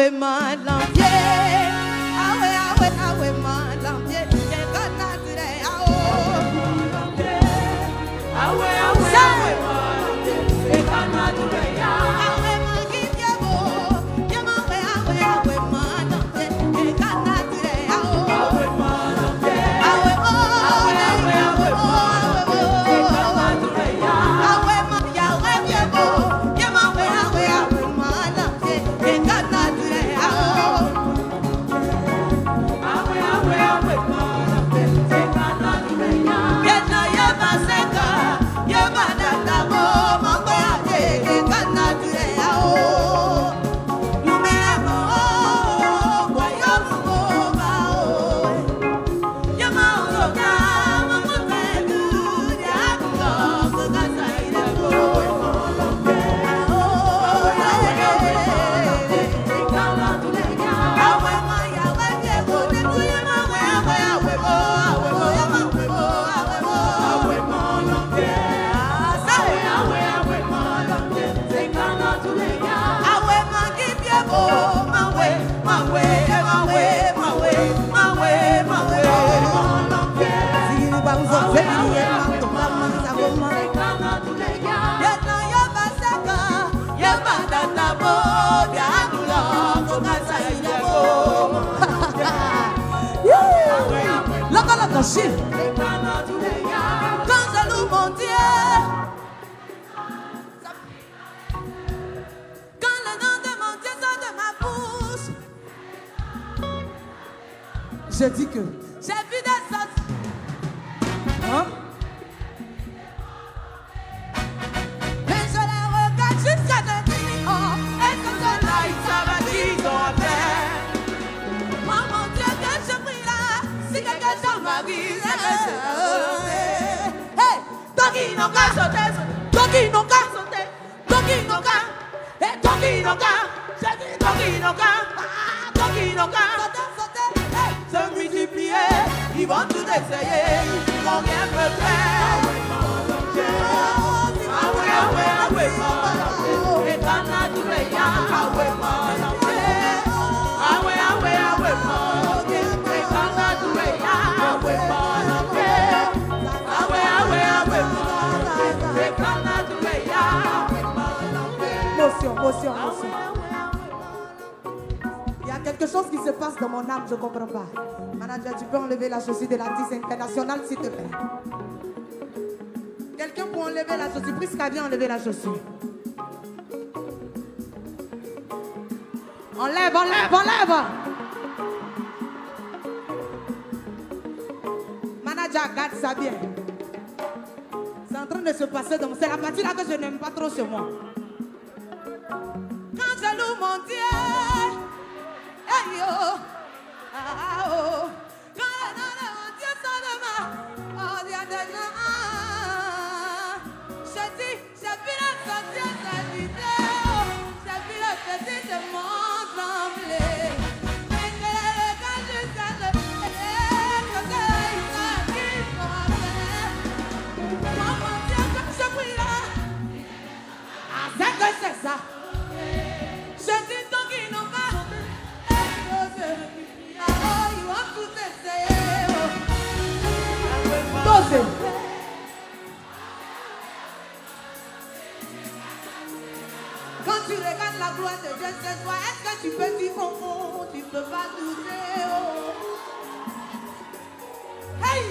Quand je loue mon Dieu, quand le nom de mon Dieu sort de ma bouche, je dis que j'ai vu des choses. Hein? Mais je les regarde jusqu'à te dire, oh, et que cela, ça va dire ton père. Moi, mon Dieu, que je prie là, si quelqu'un dans ma vie, hey, Toki no ka sauter, Toki no ka sauter, Toki no ka, hey, Toki no ka, j'ai dit Toki no ka, Toki no ka, sauter, hey, se multiplier, ils vont tout essayer, ils vont rien me faire. Ah ouais, et quand la douleur, ah ouais, Motion. Il y a quelque chose qui se passe dans mon âme, je ne comprends pas. Manager, tu peux enlever la chaussure de l'artiste international, s'il te plaît. Quelqu'un pour enlever la chaussure. Prisca, viens enlever la chaussure. Enlève. Manager, garde ça bien. C'est en train de se passer, donc c'est la partie là que je n'aime pas trop chez moi. Quand je loue mon Dieu, hey yo, oh, quand le nom de mon Dieu sort de ma, oh Dieu de je dis, j'ai vu la sortie de cette vidéo, j'ai vu le petit de mon trembler, mais je le regarde jusqu'à ce que il s'agit pour moi, mon Dieu, comme je prie là, c'est que c'est ça. Je dis donc qu'ils n'ont pas. Ils vont tout essayer. Dosez. Quand tu regardes la gloire de Dieu ce soir, est-ce que tu peux dire oh, tu ne peux pas douter oh. Hey!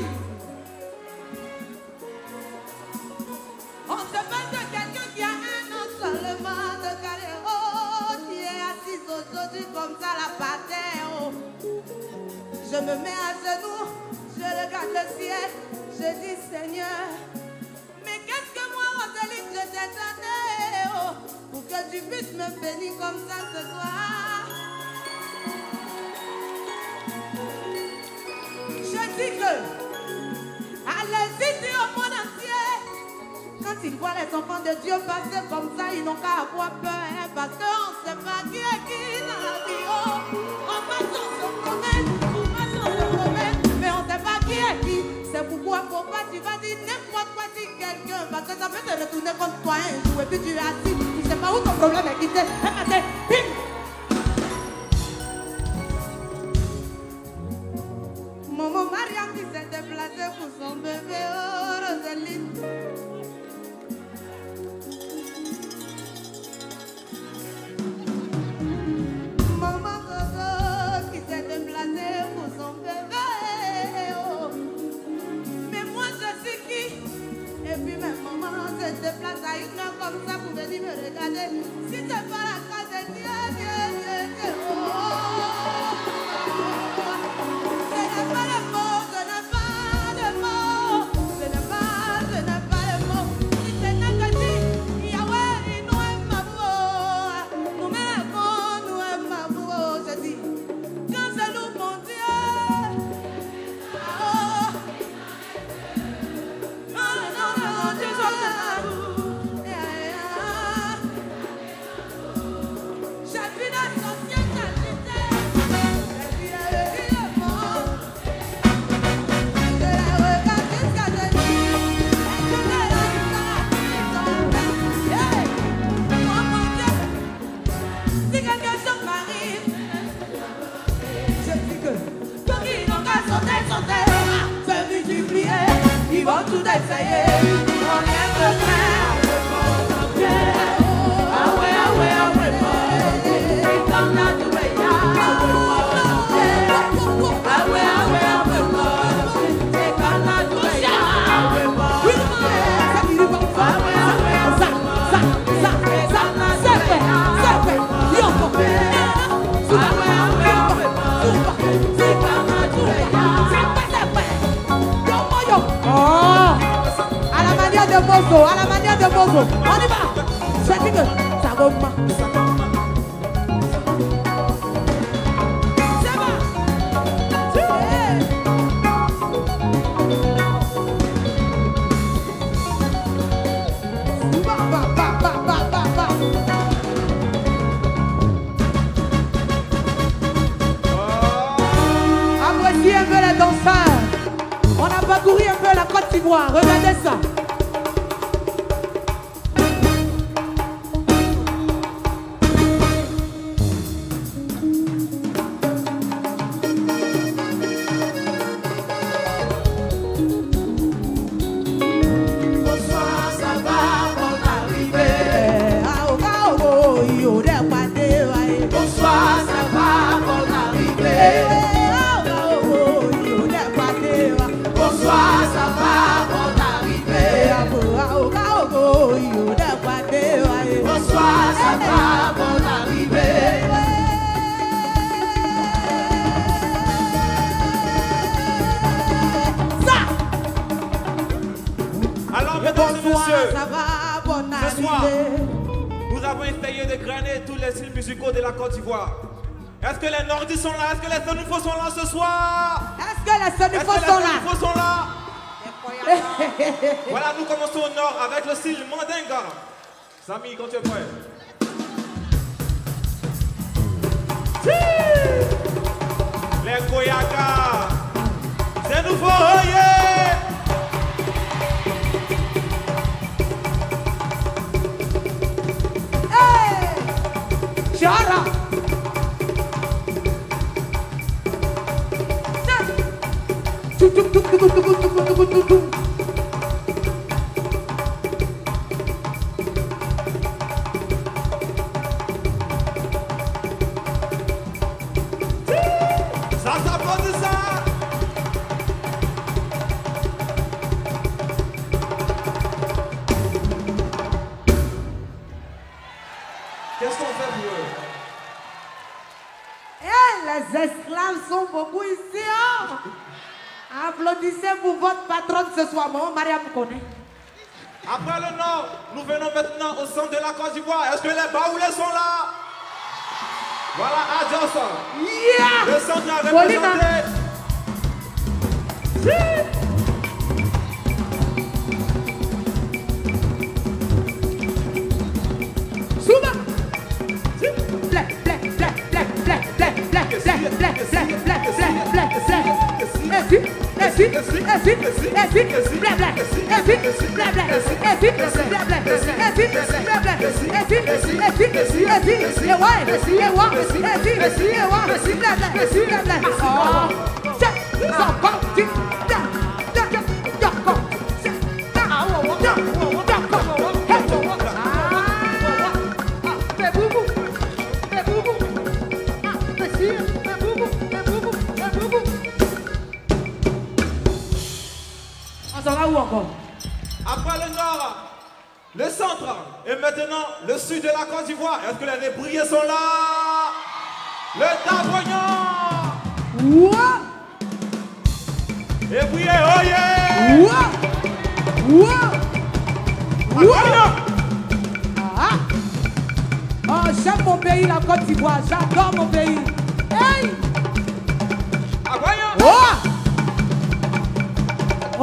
On se parle de quelqu'un qui a un an seulement de carrière. Aujourd'hui comme ça la patate, oh. Je me mets à genoux, je regarde le ciel, je dis Seigneur, mais qu'est-ce que moi Rosalie je t'ai donné oh, pour que tu puisses me bénir comme ça ce soir. Je dis que allez-y au monde entier. Quand ils voient les enfants de Dieu passer comme ça, ils n'ont qu'à avoir peur, hein, parce qu'on ne sait pas qui est qui dans la vie. Oh. On passe, on se promène, mais on ne sait pas qui est qui. C'est pourquoi tu vas dire n'importe quoi sur quelqu'un, parce que ça peut te retourner contre toi un jour, et puis tu es assis, tu ne sais pas où ton problème est quitté. Un matin, bim! Mozo, à la manière de Mozo. On y va. C'est dit que ça remonte. C'est bon. Appréciez un peu les danseurs. On a parcouru un peu la Côte d'Ivoire. Regardez ça. Ce soir, nous avons essayé de grainer tous les styles musicaux de la Côte d'Ivoire. Est-ce que les Nordistes sont là? Est-ce que les Sonifos sont là ce soir? Est-ce que les Sonifos sont là? Voilà, nous commençons au nord avec le style Mandinga. Samy, quand tu es prêt. Les Koyaka. C'est nouveau, oh yeah! Chara. Ça s'applaudit ça. Qu'est-ce qu'on fait pour eux? Les esclaves sont beaucoup ici. Hein? Applaudissez pour votre patronne ce soir. Maman Maria vous connaît. Après le nord, nous venons maintenant au centre de la Côte d'Ivoire. Est-ce que les Baoulés sont là? Voilà, adios. Yeah! Le centre a représenté. Souba! On s'en va où encore? Après le nord, le centre et maintenant le sud de la Côte d'Ivoire. Est-ce que les lébriers sont là? Le Tavognon! Ouah! Lébriers, oh yeah! Ouah! Ouah! Ouah! Ah! Oh, j'aime mon pays, la Côte d'Ivoire. J'adore mon pays. Hey! Aguayo! Oh! Oh!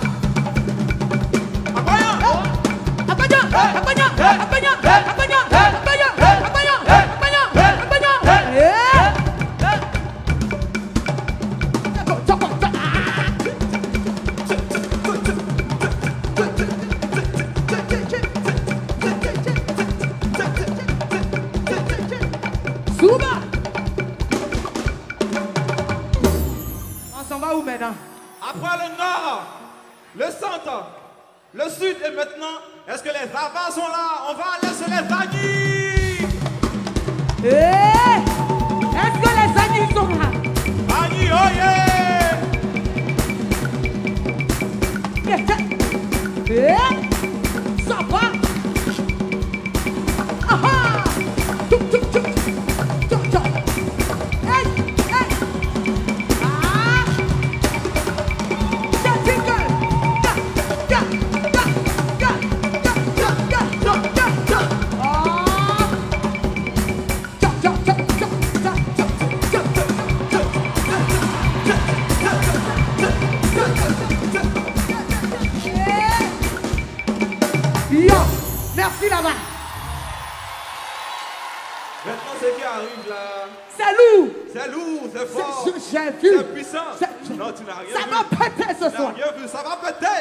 Souba! On s'en va où maintenant? Après le nord, le centre, le sud et maintenant, est-ce que les Avars sont là? On va aller se les bannir! Hey! C'est lourd, c'est fort. J'ai vu. C'est puissant. Non, tu n'as rien vu. Ça va péter ce soir. Tu n'as rien vu, ça va péter.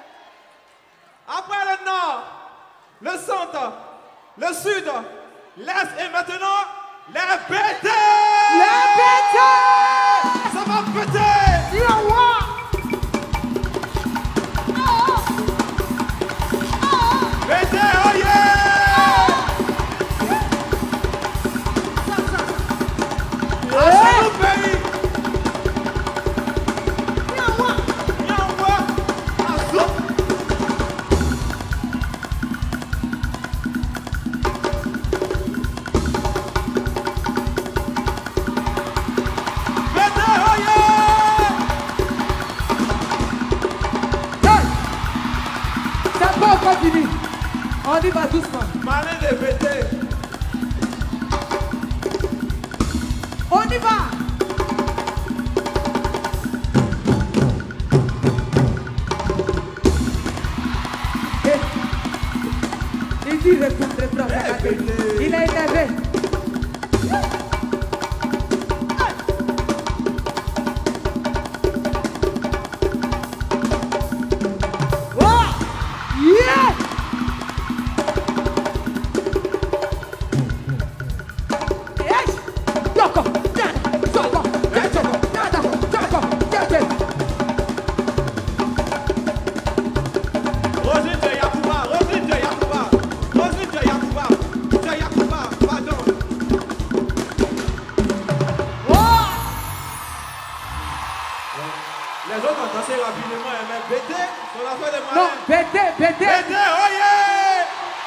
Après le nord, le centre, le sud, l'est et maintenant, les pétés. Les pétés. Ça va péter. Péter, oh yeah. Lâchez le pays. On y va doucement. Malin de péter. On y va. Il dit retourne, il est énervé. Les autres ont dansé rapidement, mais pété, sur la fin de malin. Non, pété. Pété, oh yeah!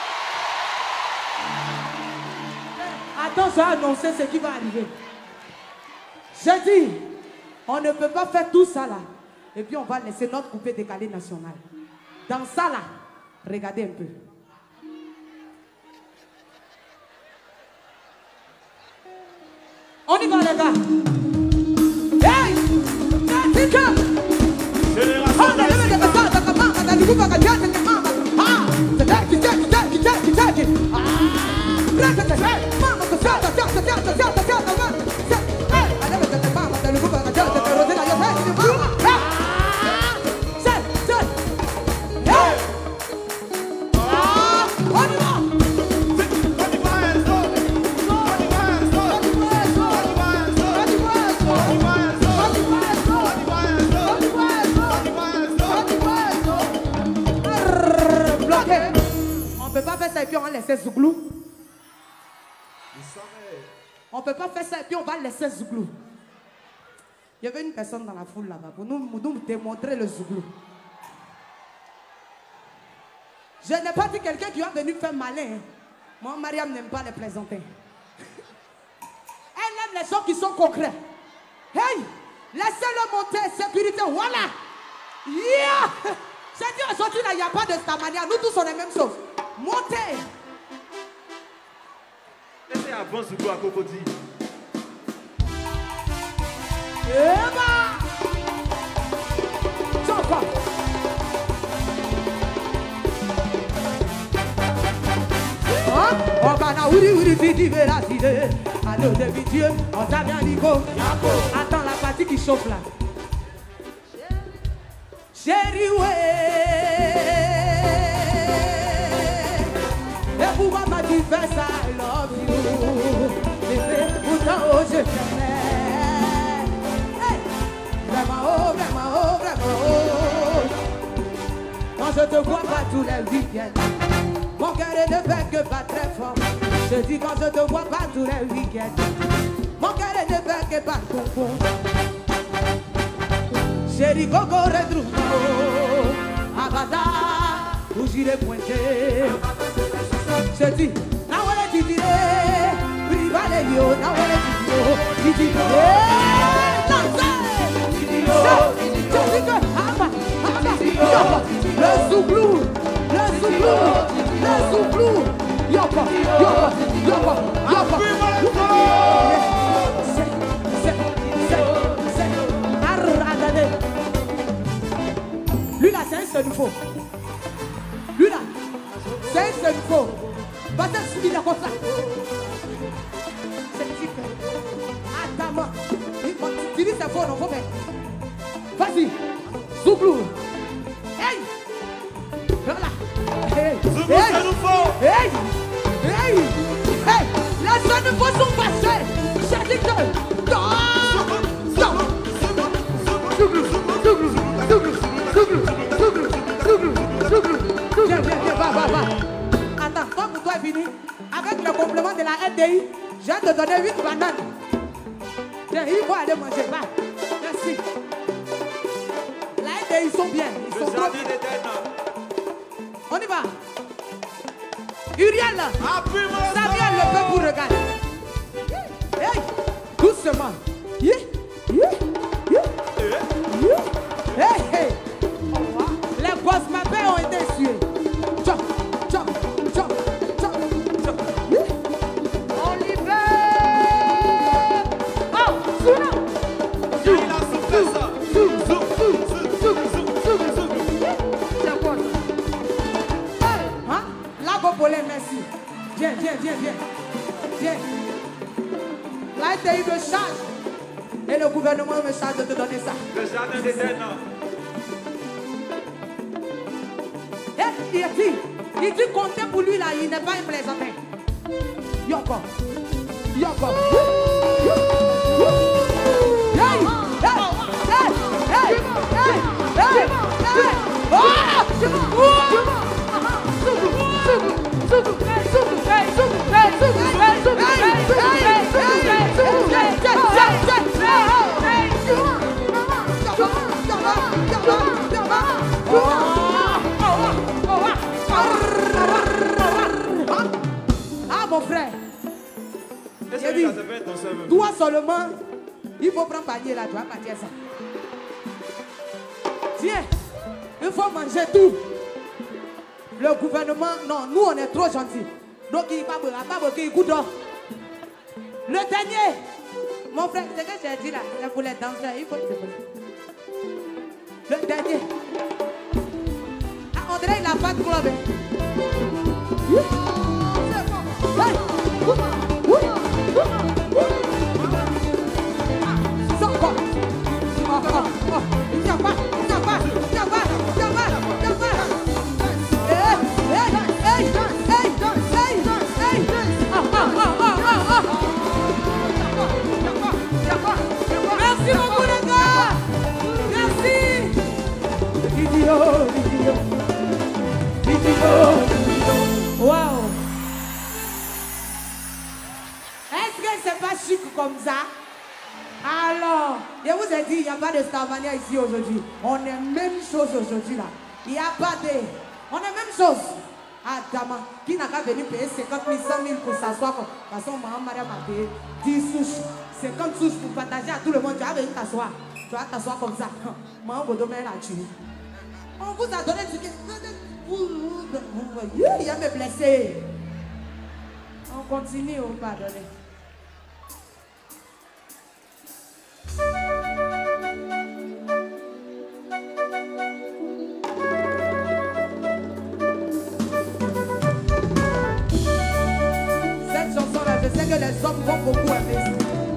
Attention à annoncer ce qui va arriver. Je dis, on ne peut pas faire tout ça là. Et puis on va laisser notre coupé décalé national. Dans ça là, regardez un peu. On y va les gars. Hey! Et puis on va laisser Zouglou. On ne peut pas faire ça et puis on va laisser Zouglou. Il y avait une personne dans la foule là-bas pour nous démontrer le Zouglou. Je n'ai pas dit quelqu'un qui va venir faire malin. Moi, Mariam n'aime pas les plaisanter. Elle aime les gens qui sont concrets. Hey, laissez-le monter, sécurité, voilà. Yeah. J'ai dit aujourd'hui, il n'y a pas de cette manière. Nous tous, on est la même chose. Montez. Laissez un bon Zouglou à Cocody. On va na ouri fidi véracité. Allô de Dieu, on t'a bien dit go. Attends la partie qui chauffe là. Chérie et pourquoi tu fais ça, I love you. Bébé, pourtant oh je t'aimais. Hey, vraiment oh. Quand je te vois pas tous les week-ends, mon cœur ne fait que pas très fort. Je dis quand je te vois pas tous les week-ends, mon cœur ne fait que pas confond. Chérie Coco retrouve Abada, où j'irai pointer. Je dis, na wale titire, privalelio, na wale titire, le Zouglou, yoko. Lui là, c'est un seul faux. Lui là, c'est un seul faux. Parce que celui-là comme ça. C'est différent. Attends-moi. tu dis c'est faux, non, faut mettre. Vas-y. Zouglou. Hey. Voilà. Hey. Zouglou, Hey. ça nous faut. Hey. Hey. Hey. Les jeunes fois sont passés. J'ai dit que... Va. Attends, toi pour toi est fini. Avec le complément de la RDI, je vais te donner 8 bananes. Tiens, il faut aller manger. Va. Merci. La RDI, ils sont bien. Ils sont trop bien. On y va. Uriel, Samuel le peuple pour regarder. Hey, doucement. Yeah, yeah, yeah, yeah. Hey, hey. Les grosses mapées ont été suées. Chop, chop, chop, chop, chop. Yeah. Oliver. Oh, Souna. Il a soufflé ça. C'est quoi ça? Hein? La Gopolé, merci. Viens, viens, viens, viens. Viens. Là, il me charge. Et le gouvernement me charge de te donner ça. Le jardin d'Éden. Il dit compter pour lui là, il n'est pas un plaisantin. Yoko. Yoko. Hey! Hey! Hey! Hey! Ah mon frère, dit, toi seulement, il faut prendre panier là, tu vas partir ça. Tiens, il faut manger tout. Le gouvernement, non, nous on est trop gentils. Donc il va pas qu'il goûte. Le dernier, mon frère, c'est ce que j'ai dit là, c'est pour les danseurs, il faut le Le dernier. Ah, André, il n'a pas de club. Merci beaucoup les gars. Merci. Wow. Est-ce que c'est pas chic comme ça? Alors, je vous ai dit, il n'y a pas de Starmania ici aujourd'hui. On est même chose aujourd'hui là. Il n'y a pas de... On est même chose. Ah, Dama, qui n'a qu'à venir payer 50 000, 100 000 pour s'asseoir. Parce que maman Maria m'a payé 10 souches, 50 souches pour partager à tout le monde. Tu vas venir t'asseoir. Tu vas t'asseoir comme ça. Maman Bodomé l'a tué. On vous a donné du... Il y a mes blessés. On continue, on va donner. Cette chanson-là, je sais que les hommes vont beaucoup aimer.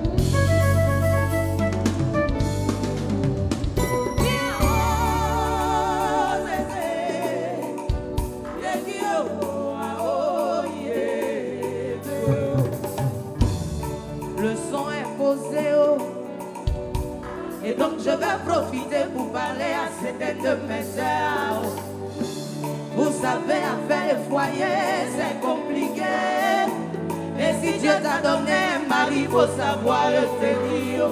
Le son est posé haut. Et donc je vais profiter pour parler à certaines de mes sœurs. Vous savez, à faire le foyer, c'est compliqué. Et si Dieu t'a donné un mari, il faut savoir le tenir.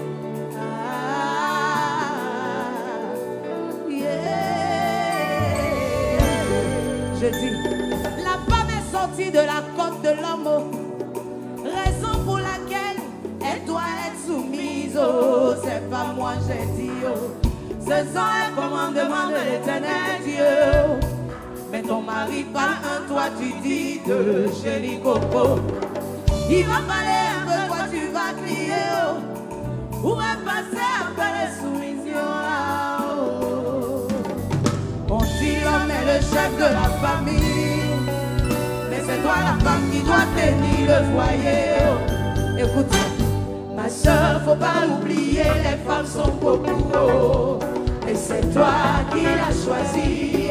Je dis, la femme est sortie de la côte de l'homme. Raison pour laquelle elle doit être soumise. Oh, c'est pas moi, j'ai dit. Oh. Ce sont un commandement de l'Éternel Dieu. Mais ton mari parle un, toi tu dis de chéri coco. Il va parler un peu, toi tu vas crier. Oh. Où est passé un peu de soumission là? Oh. On dit l'homme est le chef de la famille. Mais c'est toi la femme qui doit tenir le foyer. Oh. Écoute, ma Ma soeur, faut pas l'oublier, les femmes sont beaucoup haut. Et c'est toi qui l'as choisi.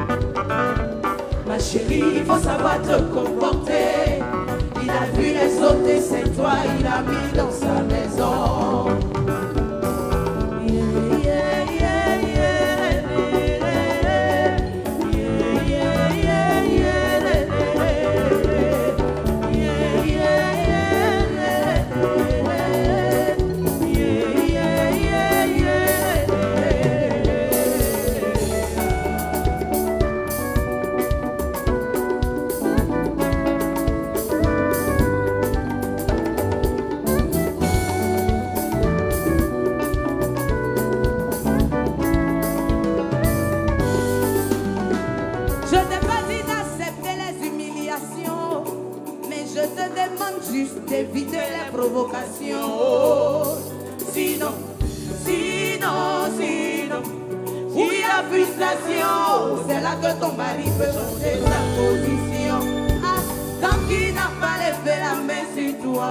Ma chérie, faut savoir te comporter. Il a vu les autres et c'est toi, il a mis dans sa maison. D'éviter les provocations. Sinon, s'il y a frustration, c'est là que ton mari peut changer sa position. Ah, tant qu'il n'a pas levé la main sur toi,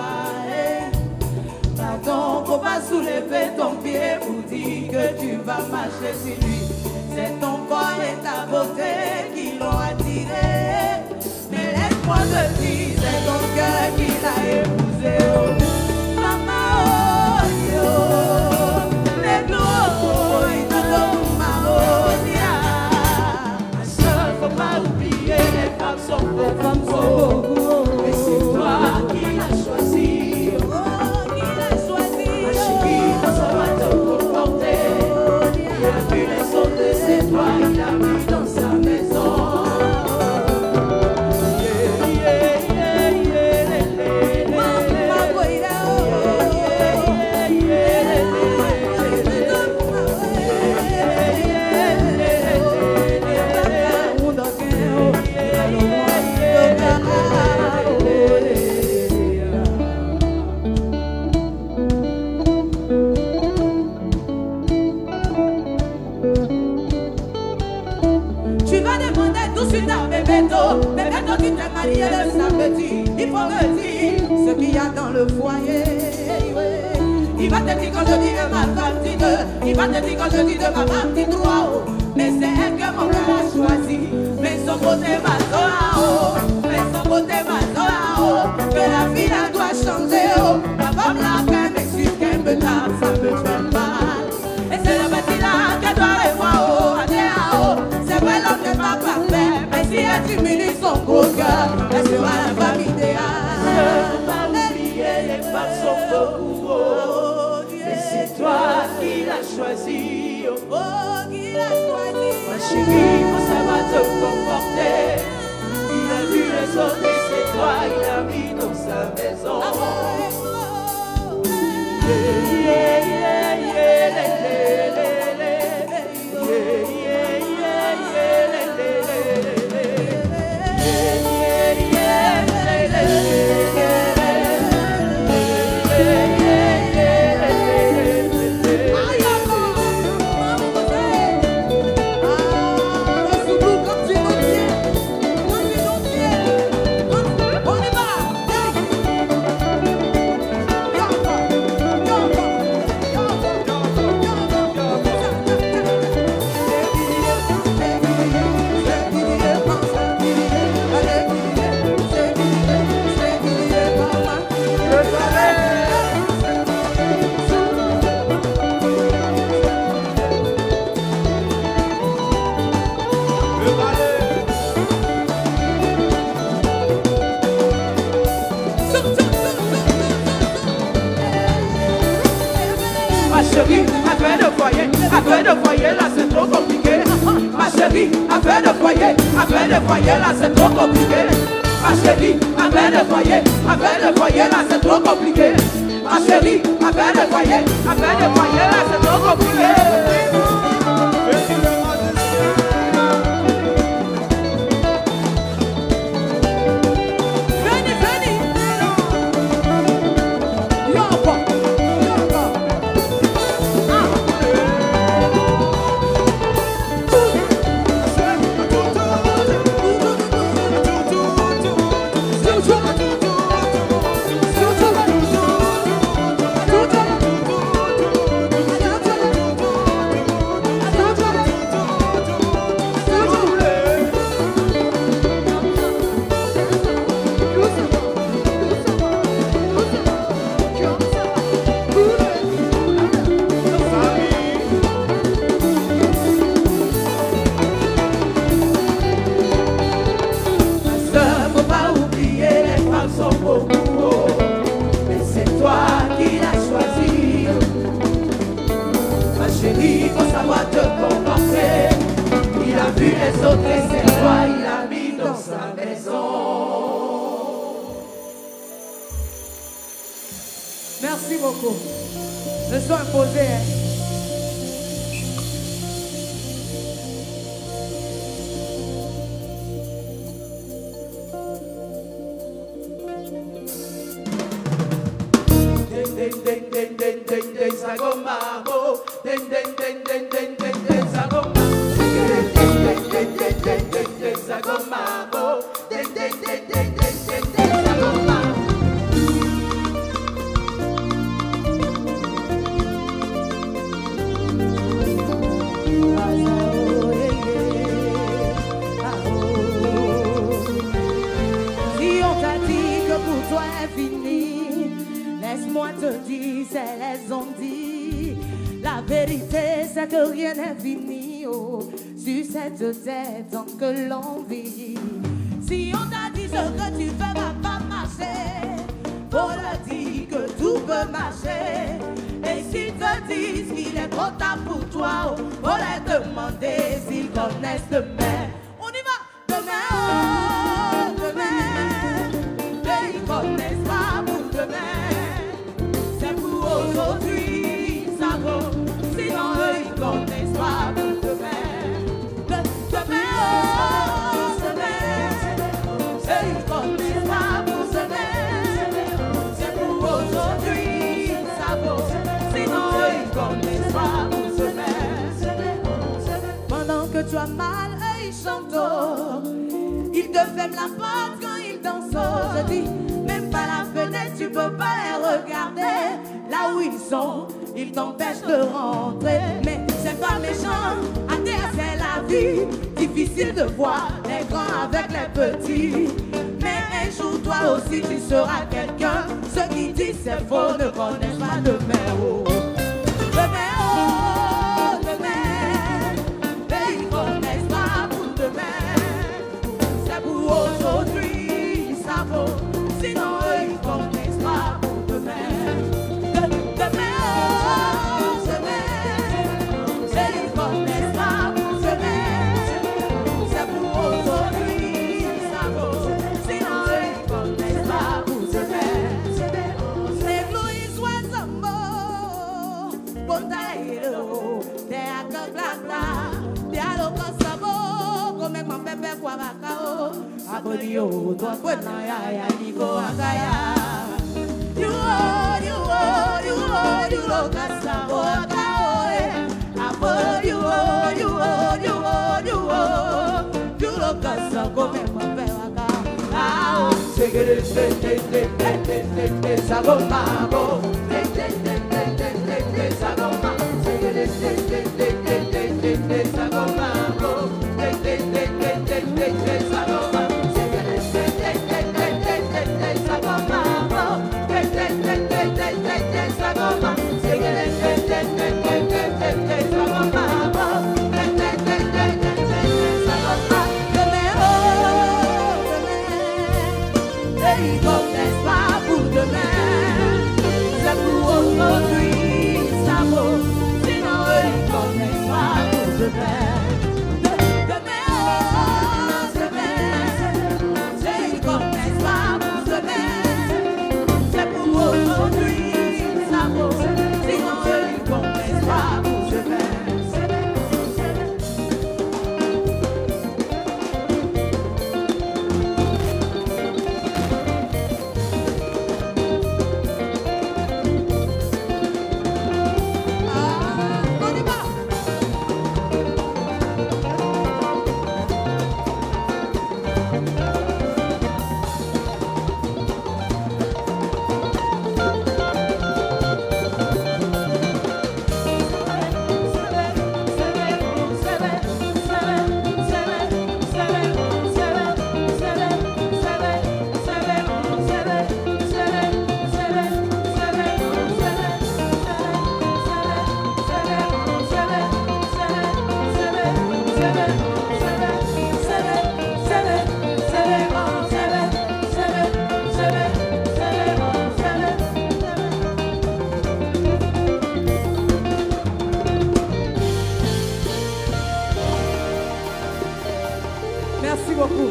pardon, faut pas soulever ton pied pour dire que tu vas marcher sur lui. C'est ton corps et ta beauté qui l'ont attiré. Mais laisse-moi te dire, c'est ton cœur qui l'a épousé. Oh. Maman, oh, yo, les gros, ils te donnent ma rodia. Ma soeur, faut pas oublier, les femmes sont beaucoup. Mais c'est toi qui l'as choisi. Oh, qui l'as choisi. Ma chérie, faut savoir te comporter. Il a vu les autres, c'est toi, il a mis dans sa maison. Bébé, qui t'es marié le samedi, il faut me dire ce qu'il y a dans le foyer. Il va te dire quand je dis de ma femme dit deux, il va te dire quand je dis de ma femme dit trois. Mais c'est elle que mon cœur a choisi. Mais son côté ma haut, mais son côté ma haut. Que la vie elle doit changer. Oh, ma femme là qu'elle m'excuse, qu'elle me tape, ça me fait mal. Et c'est le petit là qu'elle doit revoir. Oh, c'est vrai l'homme n'est pas parfait. Si elle diminue son gros cœur, elle sera la femme idéale. Ne pas oublier, les femmes sont beaucoup. Mais c'est toi qui l'as choisi. Oh, qui l'a choisi. Ma chérie, faut savoir te comporter. Il a vu les autres et c'est toi, il a mis dans sa maison. Affaire de foyer, là c'est trop compliqué. Ma chérie, affaire de foyer là c'est trop compliqué. Ma chérie, affaire de foyer là c'est trop compliqué. Ma chérie, affaire de foyer là c'est trop compliqué. Le son imposé, hein. Laisse-moi te dire, c'est les ont dit. La vérité, c'est que rien n'est fini oh, sur cette terre tant que l'on vit. Si on t'a dit ce que tu fais va pas marcher, faut leur dire que tout peut marcher. Et s'ils te disent qu'il est trop tard pour toi, faut leur demander s'ils connaissent demain. On y va, demain, oh, demain. Et ils connaissent pas pour demain. Aujourd'hui, ça vaut, sinon eux ils connaissent pas pour demain. Demain, oh, demain, eux ils connaissent pas pour demain. C'est pour aujourd'hui, ça vaut, sinon eux ils connaissent pas pour demain. Pendant que tu as mal, eux ils chantent, ils te ferment la porte quand ils dansent. Je dis, même pas la fenêtre, tu peux pas les regarder. Là où ils sont, ils t'empêchent de rentrer. Mais c'est pas méchant, à terre c'est la vie. Difficile de voir les grands avec les petits. Mais un jour toi aussi tu seras quelqu'un. Ceux qui disent c'est faux ne connaissent pas demain. Oh. Demain, oh, demain. Et ils connaissent pas pour demain. C'est pour aujourd'hui, ça vaut. Sinon eux ils connaissent pas pour demain. Abonio, toi quoi na ya niko akaya. You kasa boka oe. Abo you kasa come mabe waka. Ah, segere sagoma go. Sagoma segere sagoma go. Merci beaucoup.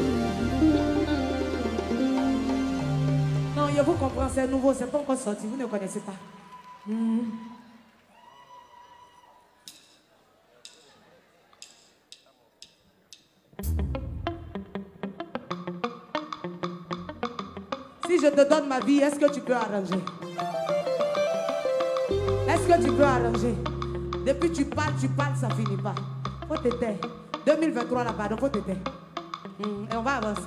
Non, je vous comprends, c'est nouveau, c'est pas encore sorti, vous ne connaissez pas. Si je te donne ma vie, est-ce que tu peux arranger? Est-ce que tu peux arranger? Depuis tu parles, ça finit pas. Faut t'aider. 2023 là-bas, donc faut t'aider. Et on va avancer.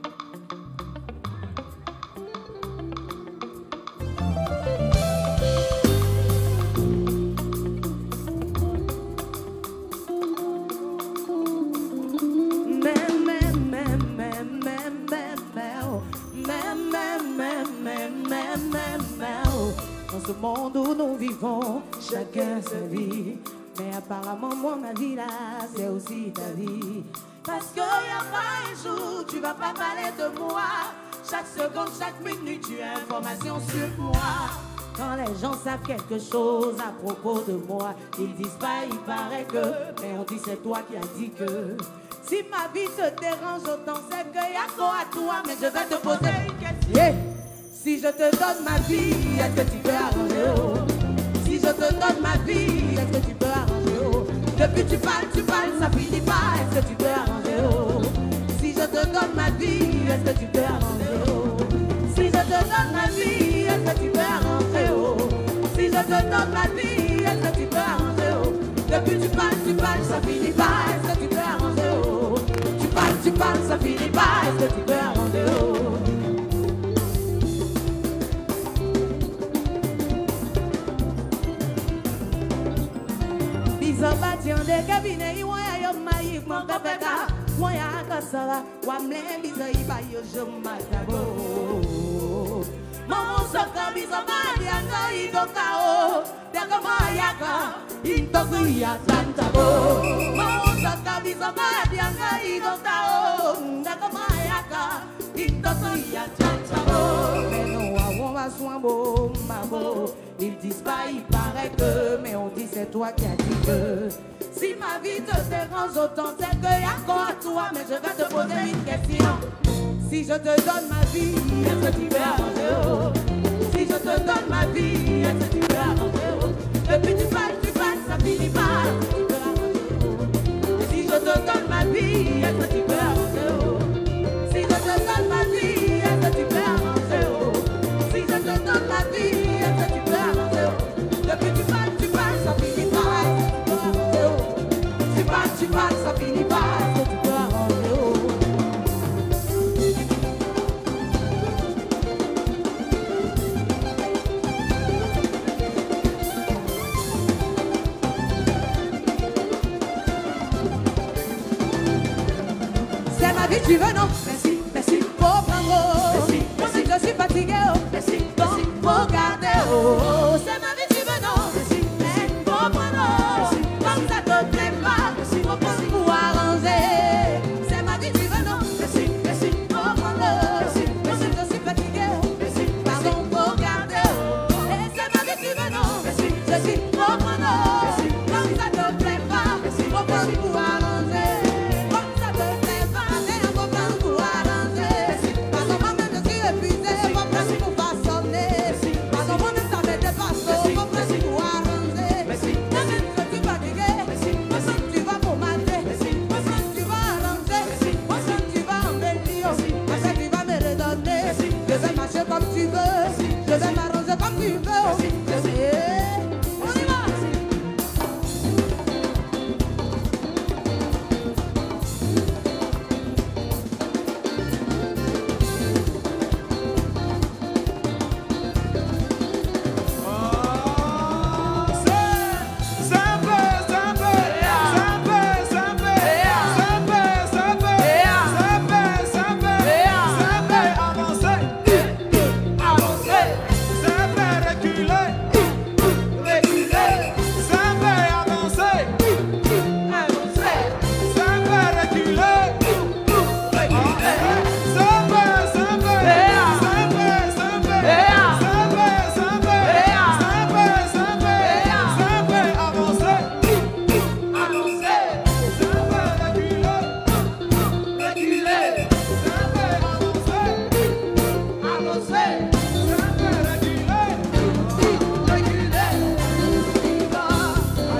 Dans ce monde où nous vivons, chacun sa vie. Mais apparemment, moi, ma vie là, c'est aussi ta vie. Parce qu'il n'y a pas un jour, tu vas pas parler de moi. Chaque seconde, chaque minute, tu as information sur moi. Quand les gens savent quelque chose à propos de moi, ils disent pas, il paraît que, mais on dit c'est toi qui as dit que. Si ma vie te dérange autant, c'est qu'il y a quoi à toi, mais je vais te poser une question. Yeah. Si je te donne ma vie, est-ce que tu peux arranger oh? Si je te donne ma vie, est-ce que tu peux arranger oh? Depuis tu parles, ça finit pas, est-ce que tu peux arranger oh? Si je te donne ma vie, est-ce que tu peux arranger oh? Si je te donne ma vie, est-ce que tu peux arranger oh? Si je te donne ma vie, est-ce que tu peux arranger oh? Depuis tu parles, ça finit pas, est-ce que tu peux arranger oh? Tu parles, ça finit pas, est-ce que tu peux arranger oh? Zabati on the cabinet, you want your my mon pepeka, moya kasara, wamle biza iba yo jomatabo. Maman soka biza marianga idokao, daga mayaka, intoku ya tantabo. Maman soka biza marianga idokao, daga mayaka, intoku ya tantabo. Mais non, on va soin mabo. Ils disent pas, il paraît que, mais on dit c'est toi qui as dit que. Si ma vie te dérange autant, c'est qu'il y a quoi à toi, mais je vais te poser une question. Si je te donne ma vie, est-ce que tu peux arranger oh? Si je te donne ma vie, est-ce que tu peux arranger oh? Depuis tu parles, ça finit pas, tu peux arranger oh? Si je te donne ma vie, est-ce que tu peux arranger oh? Si je te donne ma vie, est-ce que tu peux arranger oh? Si je te donne ma vie, est-ce que tu peux arranger oh? Depuis tu parles, ça finit pas, tu peux arranger oh? Tu parles, ça finit pas, est-ce que tu peux arranger oh? C'est ma vie, tu veux non? Merci, faut prendre oh. Moi si je suis fatigué oh. Donc faut garder oh. C'est ma vie, tu veux non? Faut prendre oh. Comme ça te plaît pas, faut prendre pour arranger. C'est ma vie, tu veux non? Faut prendre oh. Moi si je suis fatigué oh. Pardon, faut garder oh. Et c'est ma vie, tu veux non? Je suis faut prendre oh. Comme ça te plaît pas, faut prendre pour arranger. Pardon, moi-même je suis épuisé, pas prêt pour façonner. Pardon, moi-même ça me dépasse.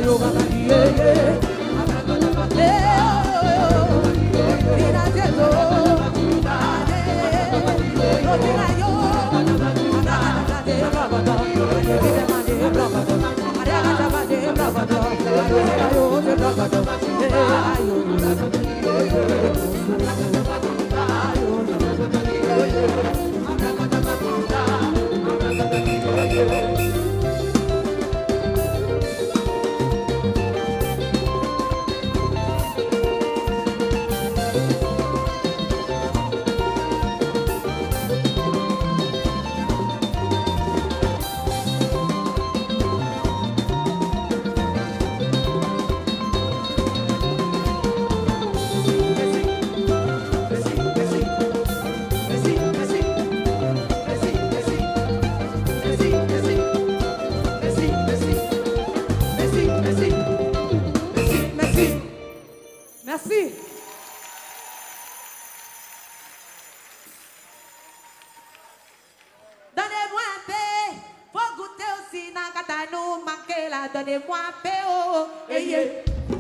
Merci. Donnez-moi un peu, faut goûter aussi dans Katano, manquez là, donnez-moi un peu, oh, hey, yeah.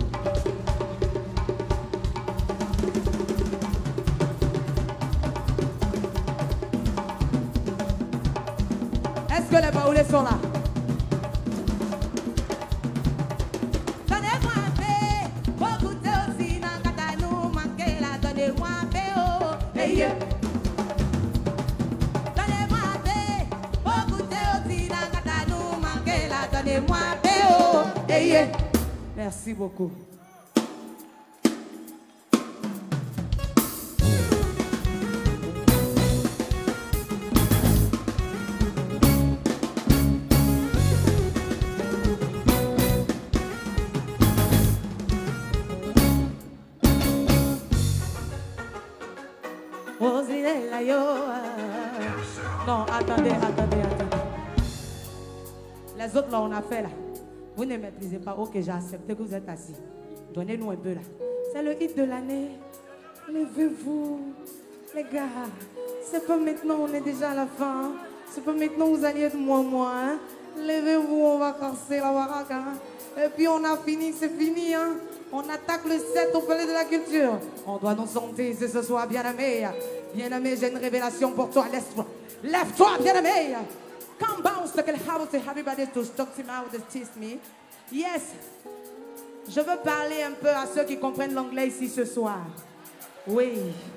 Est-ce que les baoulés sont là? Donnez-moi un peu, faut goûter aussi dans Katano, manquez là, donnez-moi un peu, oh, hey, yeah. Donnez-moi un peu, hey, yeah. Merci beaucoup. Non, attendez. Les autres, là, on a fait, là. Vous ne maîtrisez pas. Ok, j'ai accepté que vous êtes assis. Donnez-nous un peu, là. C'est le hit de l'année. Levez-vous, les gars. C'est pas maintenant, on est déjà à la fin. C'est pas maintenant, vous allez être moi. Hein? Levez-vous, on va casser la baraque. Hein? Et puis, on a fini, c'est fini. Hein? On attaque le 7 au Palais de la Culture. On doit nous sentir ce soir, bien-aimé. Bien-aimé, j'ai une révélation pour toi. Laisse-toi. Lève-toi, bien-aimé. Come bounce like a house, everybody to talk to me, to tease me. Yes. Je veux parler un peu à ceux qui comprennent l'anglais ici ce soir. Oui.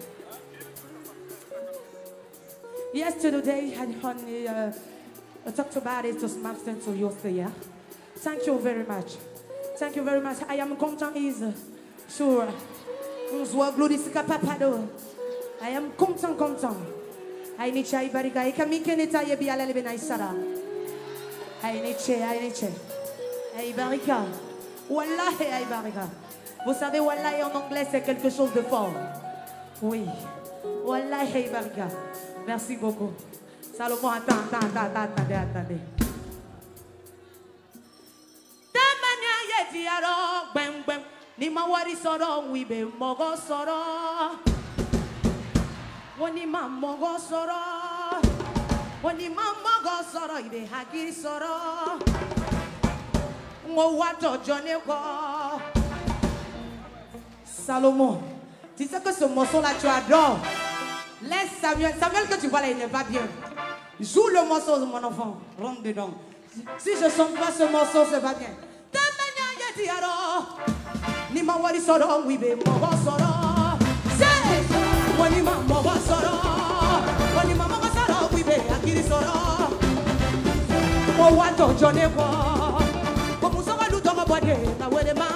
Yesterday, I only talked about it to Smartphone to you here. Thank you very much. Thank you very much. I am content is sure. I am content. I need to ibarika. I can make any tie be a little bit nicer. I need to. Ibarika. Wallahi, ibarika. Vous savez, wallahi en anglais, c'est quelque chose de fort. Oui. Wallahi, ibarika. Merci beaucoup. Salomon, attendez. Ni mawari soro wibe mogo soro. Woni ma mogo soro. Woni ma mogo soro ibe hagiri soro. Ngo wato jone ko. Salomon, tu sais que ce morceau là tu adores. Laisse Samuel que tu vois là il n'est pas bien. Joue le morceau mon enfant, rentre dedans. Si je chante pas ce morceau c'est pas bien. Ni ma wari soro wibe mogo soro. Say wani ma mogo soro. Wani ma mogo soro wibe akiri soro. Mo wato jone ko. Ko muso wa luto ko bode na wele ma.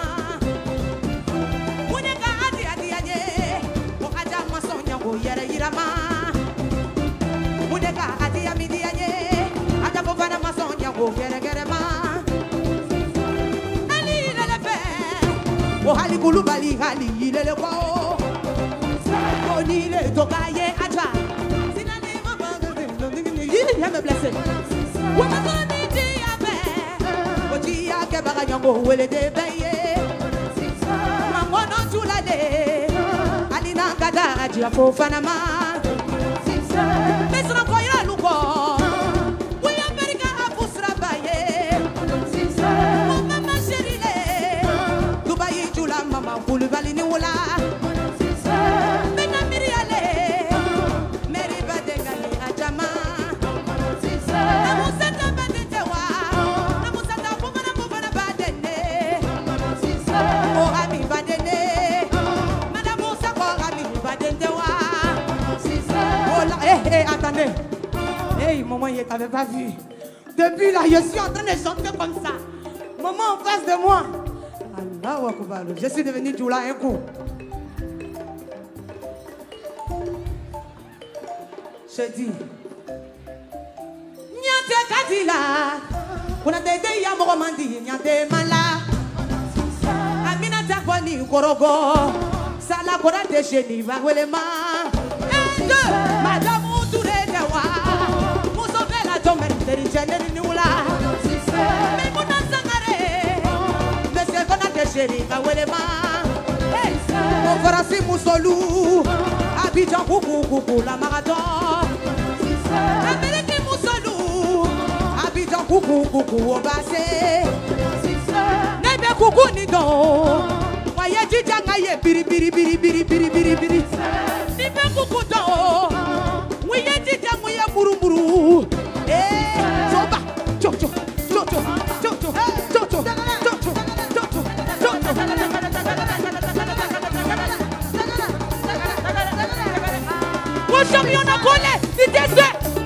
Mune ka adi anye. Ko aja masonya ko yere irama. Mune ka adi anye. Aja ko fana masonya ko gere ma. Oh hali kulu bali hali ilele ko oni le tokaye aja sinane mama yini ya me blessé wama koni dia be o dia ke baga nyango wele de beye mango no tulale ali na gada aja fo fana ma mesra ko ira luko we america apusra baye mama sherile maman, il t'avait pas vu. Depuis là, je suis en train de chanter comme ça. Maman en face de moi. Allah Akbar. Je suis devenu Djoula un coup. Je dis. Nyante Kadila. Pour la tête de Yamoromandi, Nyante Mala. Amina Takwani Korogo. Sala Kora de Génie, Vagwelema. Un, deux, Madame Outouré de Wa. Moussové la tombe de Jenny Nula. Mais mon Sangare. Monsieur Kona de Génie, Vagwelema. Mon Farasi Moussolou. Abidjan Koukou, la marathon. Amérique Moussolou. Abidjan Koukou, au bassin. Nebe Koukou Nidon. Waye Djidjanga ye biri biri biri biri biri biri biri. Nebe Koukou Don. Waye Djidjanga ye muru muru. Choba, chocho, chocho, chocho, chocho, chocho, chocho, Mon champion n'a collé, il était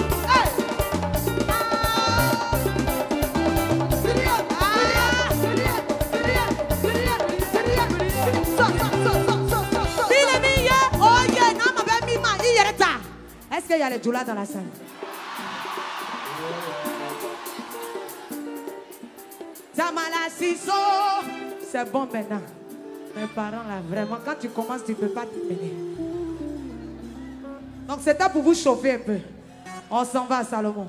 est-ce qu'il y a les djoulas dans la salle? Tamala Siso, c'est bon maintenant. Mes parents là, vraiment, quand tu commences, tu ne peux pas te tenir. Donc c'est temps pour vous chauffer un peu. On s'en va à Salomon.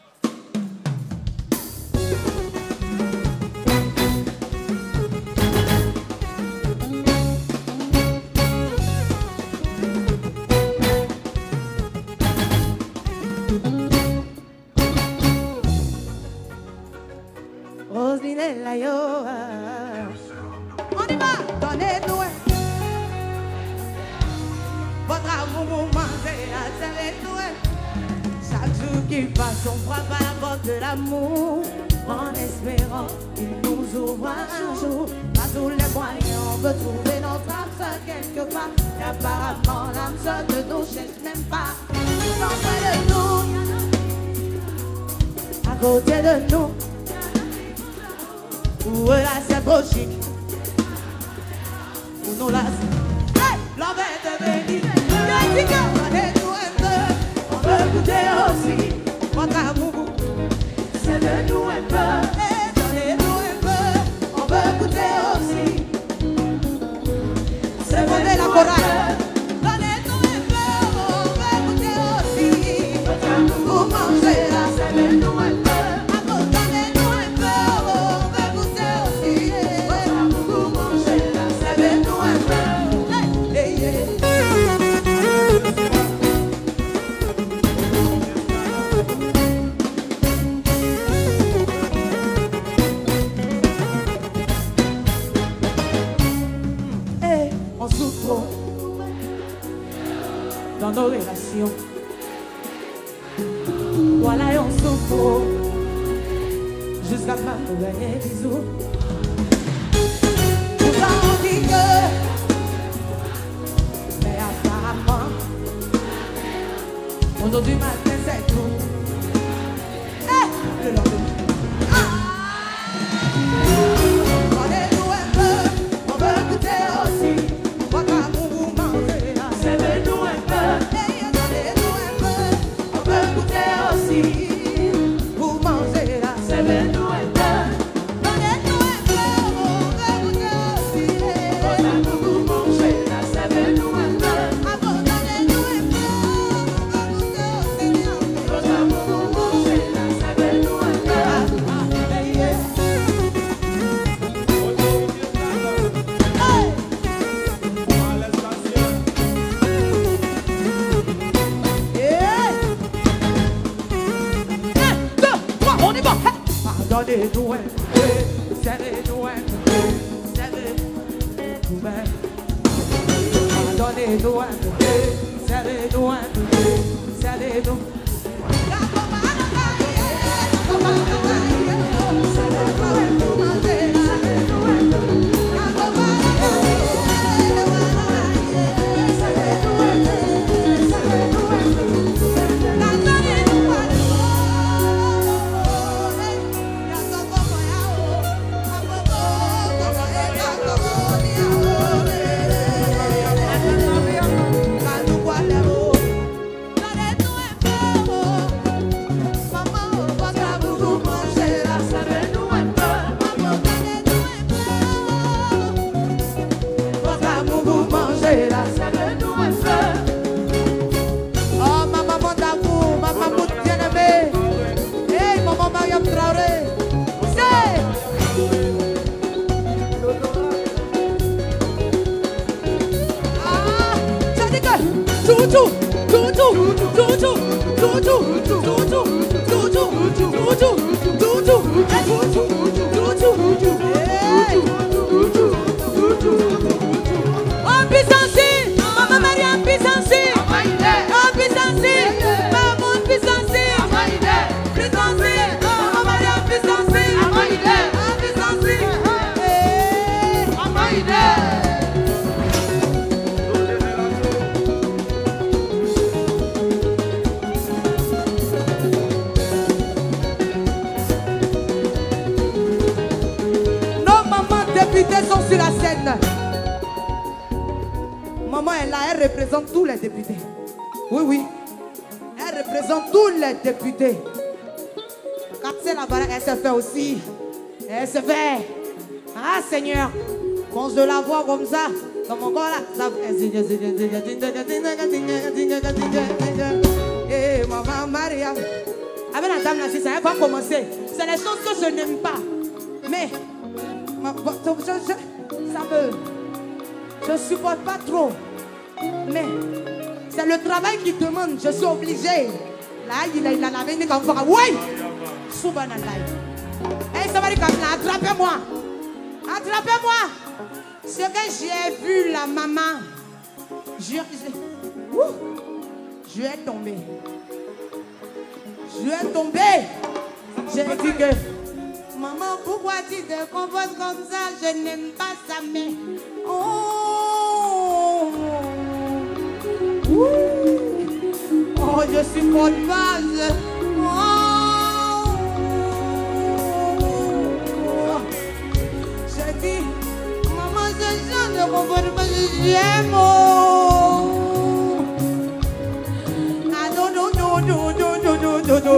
On y va, donnez-nous votre amour, donnez-nous. Chaque jour qui passe, on frappe à la porte de l'amour, en espérant qu'il nous ouvre un jour. Pas tous les moyens, on veut trouver notre âme seule quelque part. Et apparemment, l'âme seule ne nous cherche même pas. Dans de nous, à côté de nous. Voilà, c'est beau chic. Pour nous là, l'envers de béni. Donnez-nous un peu. On veut goûter aussi votre amour. C'est de nous un peu. Donnez-nous un peu. On veut goûter aussi. C'est de la chorale. Donnez-nous un peu. On veut goûter aussi votre amour. Pour manger là, c'est de nous un peu. On souffre dans nos relations. Voilà, et on souffre jusqu'à pas nous gagner des bisous. Nous avons dit que, mais apparemment, aujourd'hui matin c'est tout. Le lendemain. Donnez-nous un peu, on veut goûter aussi. Votre amour manger là, servez-nous un peu. Donnez-nous un peu, on veut goûter aussi. Vous mangez là, servez-nous un peu. Donnez-nous un peu, on veut goûter aussi. Votre amour manger là, servez-nous un peu. Donnez-nous un peu, on veut goûter aussi. Votre amour manger là, servez-nous un peu. Donnez-nous un peu, servez-nous un peu, servez-nous un peu. Donnez-nous un peu, servez-nous un peu, servez-nous. Sont sur la scène. Maman est là, elle représente tous les députés. Oui, oui. Elle représente tous les députés. Quand c'est là-bas, elle se fait aussi. Elle se fait. Ah Seigneur, quand je la vois comme ça, dans mon corps là, ça et maman Maria. Avec la dame là, si ça va commencer. C'est les choses que je n'aime pas. Mais je ne supporte pas trop. Mais c'est le travail qui demande. Je suis obligée. Là, il a lavé une comme ça. Oui! Subhanallah. Eh, ça va dire comme là, attrapez-moi. Attrapez-moi. Ce que j'ai vu la maman, je vais tomber. Je vais tomber. J'ai dit que maman, pourquoi tu te comportes comme ça? Je n'aime pas ça, mais... Oh, oh, je supporte pas. Je dis, maman, je ne comporte pas, j'aime. Ah non, non, non, non, non, non, non, non, non.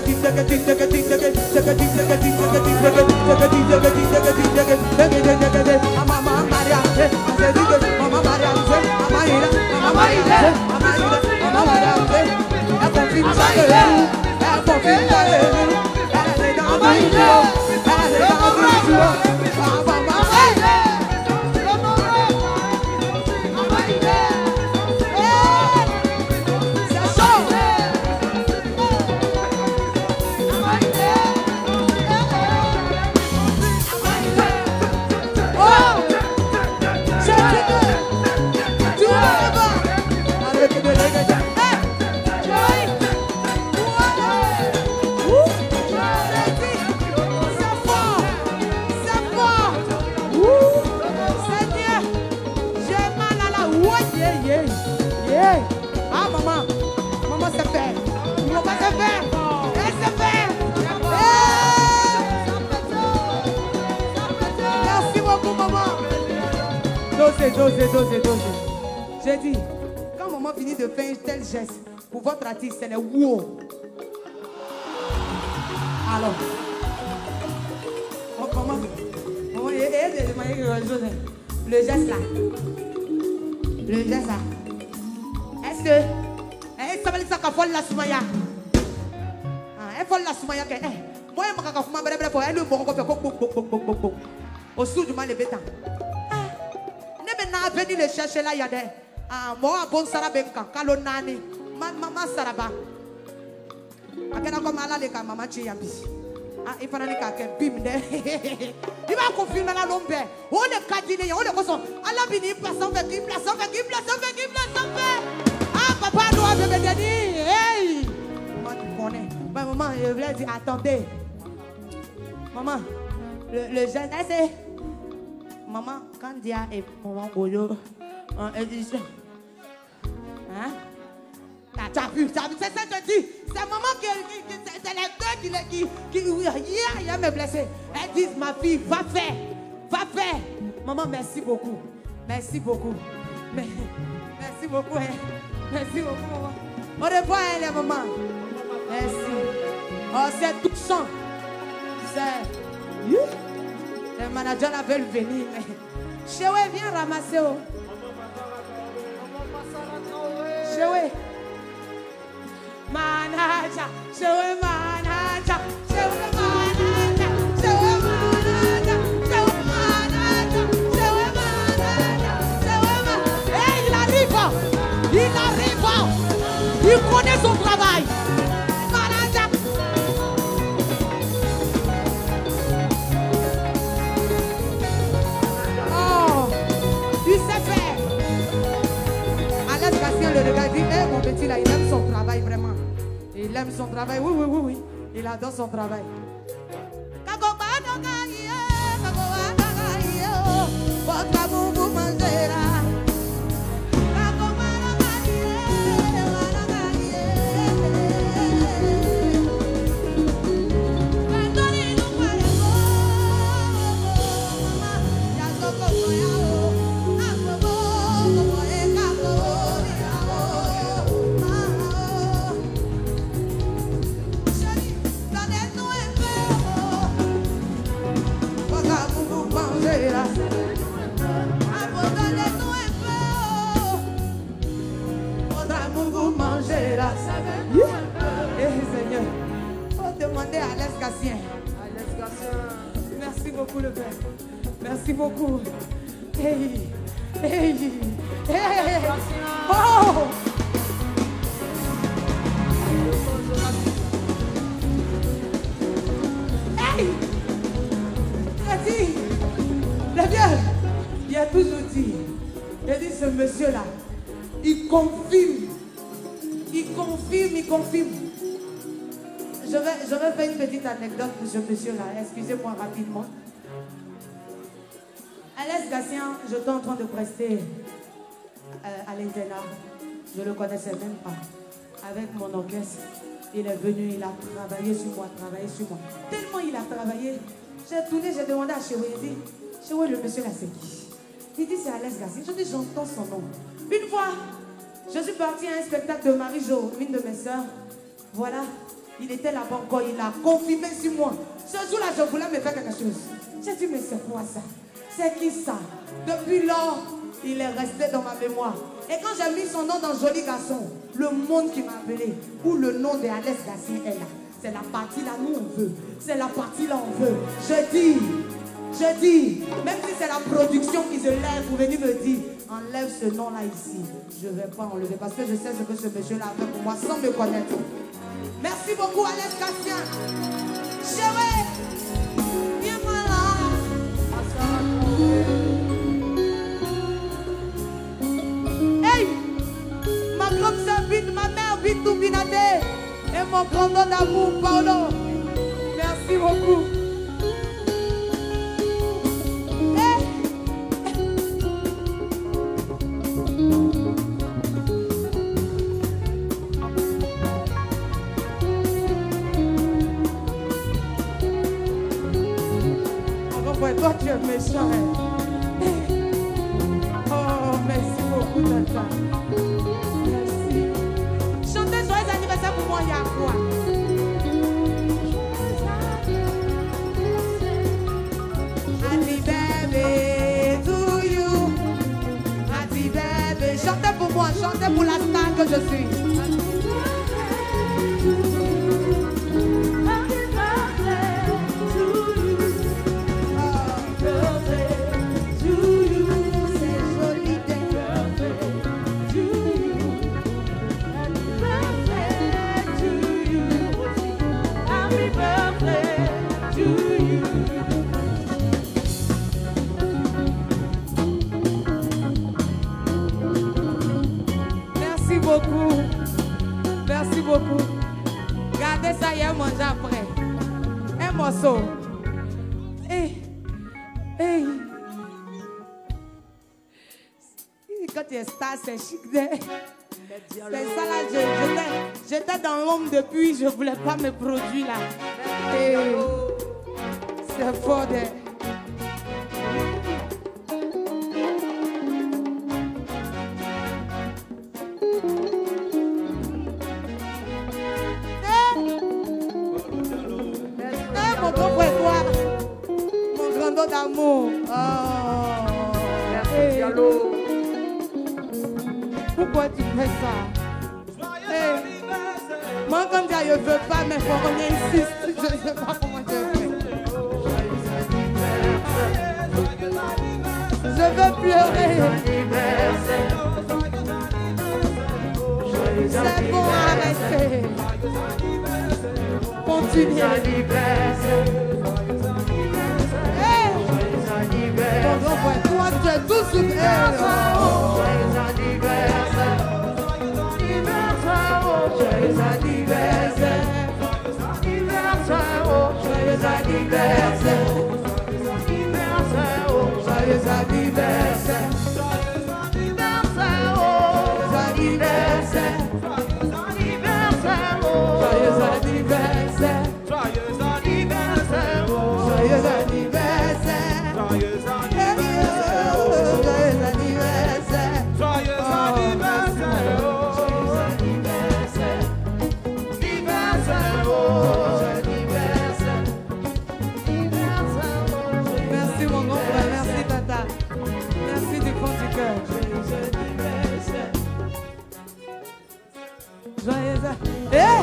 Dosez. J'ai dit, quand maman finit de faire un tel geste, pour votre artiste, c'est les wow. Alors, maman, le geste là. Est-ce que, ça va dire ça qu'elle folle la soumaya? Elle folle la soumaya que, moi, je me suis dit, elle est bon, au sous du mal, les bétans. Maintenant, venir les chercher là, il y a des. Moi, bon Sarabenka, Kalonani, Maman Saraba. Akena comme ala les maman Chiambi. Il faut aller quelqu'un, bim, il va confirmer la lombe. On est cadilé, on est comme ça. Allah bini, place en fait, Ah, papa doit me dire, hey! Maman, je voulais dire, attendez. Maman, le jeune, c'est. Maman, quand Dia et maman Boyo, elle dit ça. Hein? Tu as vu, c'est ça que je dis. C'est maman c'est les deux qui il a me blessé. Elles disent, ma fille, va faire. Maman, merci beaucoup. Merci beaucoup, maman. Au revoir, les mamans. Merci. Oh, c'est touchant. C'est... Les managers là veulent venir, mais Chewe, viens ramasser. Chewe. Manager. Hey, il arrive. fait son travail. Oh, tu sais faire. Alex Gatien le regarde dit, hey, mon petit là, il aime son travail vraiment. Il aime son travail, oui, oui, oui, oui. Il adore son travail. Votre amour vous mangera. Seigneur, faut demander à Alex Gatien. Merci beaucoup le Père. Merci beaucoup. Hey, hey, hey. Oh. Hey. Le vieux, il a toujours dit, il a dit ce monsieur-là, il confirme. Il confirme. Je vais faire une petite anecdote pour ce monsieur-là. Excusez-moi rapidement. Alex Gatien, j'étais en train de prester à l'internat. Je ne le connaissais même pas. Avec mon orchestre, il est venu, il a travaillé sur moi. Tellement il a travaillé. J'ai tourné, j'ai demandé à Chéoué, il dit, Chéoué, le monsieur là, c'est qui? Il dit, c'est Alex Gatien. Je dis, j'entends son nom. Une fois, je suis partie à un spectacle de Marie-Jo, une de mes soeurs. Voilà, il était là-bas encore, il a confirmé sur moi. Ce jour-là, je voulais me faire quelque chose. J'ai dit, mais c'est quoi ça? C'est qui ça? Depuis lors, il est resté dans ma mémoire. Et quand j'ai mis son nom dans Joli Garçon, le monde qui m'a appelé, où le nom de Alex Gatien est là. C'est la partie là, nous on veut. C'est la partie là, on veut. Je dis, même si c'est la production qui se lève pour venir me dire, enlève ce nom-là ici. Je ne vais pas enlever parce que je sais ce que ce monsieur-là a fait pour moi sans me connaître. Merci beaucoup, Alex Gatien. Chérie, viens-moi là. Hey, ma grande sœur vite, ma mère vite, tout binadé. Et mon grand nom d'amour, Paolo. Merci beaucoup. Toi, tu es méchant. Oh, merci beaucoup, Tata. Merci. Chantez joyeux anniversaire pour moi, il y a quoi? Happy birthday to you. Happy birthday. Chantez pour moi, chantez pour la star que je suis. Merci beaucoup. Gardez ça et manger après. Un morceau. Hey. Quand tu es star, c'est chic. C'est ça là, j'étais dans l'ombre depuis, je ne voulais pas me produire là. Hey. C'est fort de... Mon grand dos d'amour. Merci, Diallo. Pourquoi tu fais ça? Moi, comme dire, je ne veux pas, mais faut qu'on insiste. Je ne sais pas comment je fais. Je veux pleurer. C'est bon, arrêtez. Continuez. Hey. Ton grand frère, toi, tu es tout sous terre. Joyeux anniversaire. Joyeux anniversaire. Joyeux anniversaire. Joyeux anniversaire. Merci mon grand frère, merci tata. Merci du fond du cœur. Joyeux anniversaire.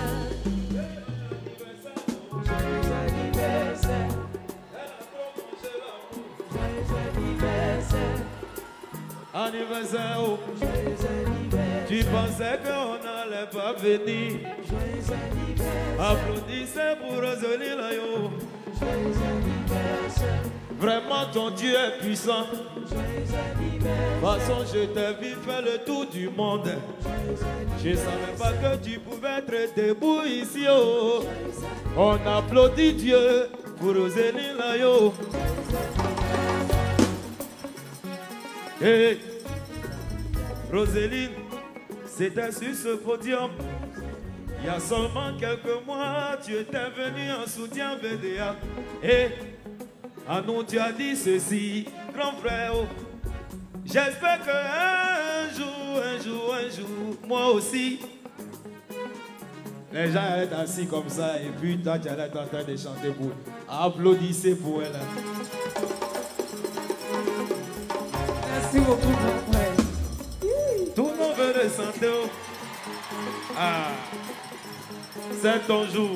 Anniversaire, oh. Tu pensais qu'on n'allait pas venir. Applaudissez pour Rosalie là, yo. Vraiment ton Dieu est puissant. De toute façon je t'ai vu faire le tour du monde. Je ne savais pas que tu pouvais être debout ici, oh. On applaudit Dieu pour Rosalie là, yo. Hey, Roseline, c'était sur ce podium. Il y a seulement quelques mois, tu étais venu en soutien VDA. Et à nous tu as dit ceci, grand frère. Oh, j'espère qu'un jour, moi aussi. Les gens allaient être assis comme ça et puis toi tu allais être en train de chanter pour. Applaudissez pour elle. Merci beaucoup, mon frère. Tout le monde veut le santé. Oh. Ah, c'est ton jour.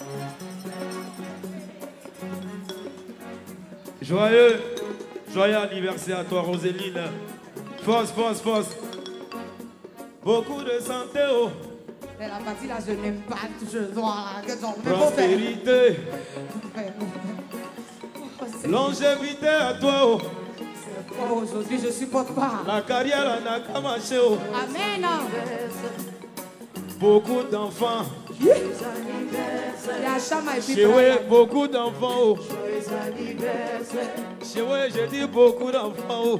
Joyeux anniversaire à toi, Roséline. Force. Beaucoup de santé. Oh. Mais la partie là, je n'aime pas. Je dois. Prospérité. Longévité à toi. Oh. Oh, aujourd'hui, je supporte pas. La carrière n'a qu'à marcher. Oh. Amen. Beaucoup d'enfants. La chambre est Chez eux, beaucoup d'enfants. Oh. Chez eux, j'ai dit beaucoup d'enfants. Oh.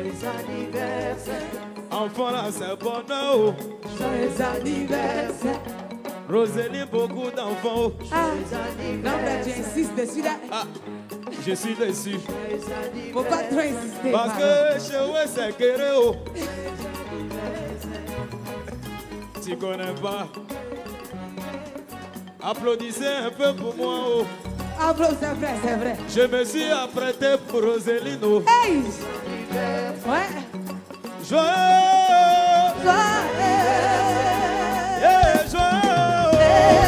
Enfants là, c'est bonheur. Oh. Joyeux anniversaire. Rosélie, beaucoup d'enfants. Oh. Ah, non, mais tu insistes dessus là. Ah, je suis déçu. Faut pas trop insister. Parce que chez eux, c'est guéri. Oh. Tu connais pas. Applaudissez un peu pour moi. Oh. Applaudissez, c'est vrai, c'est vrai. Je me suis apprêté pour Roséline. Oh. Hey! Ouais. Joyeux! Yeah, joyeux!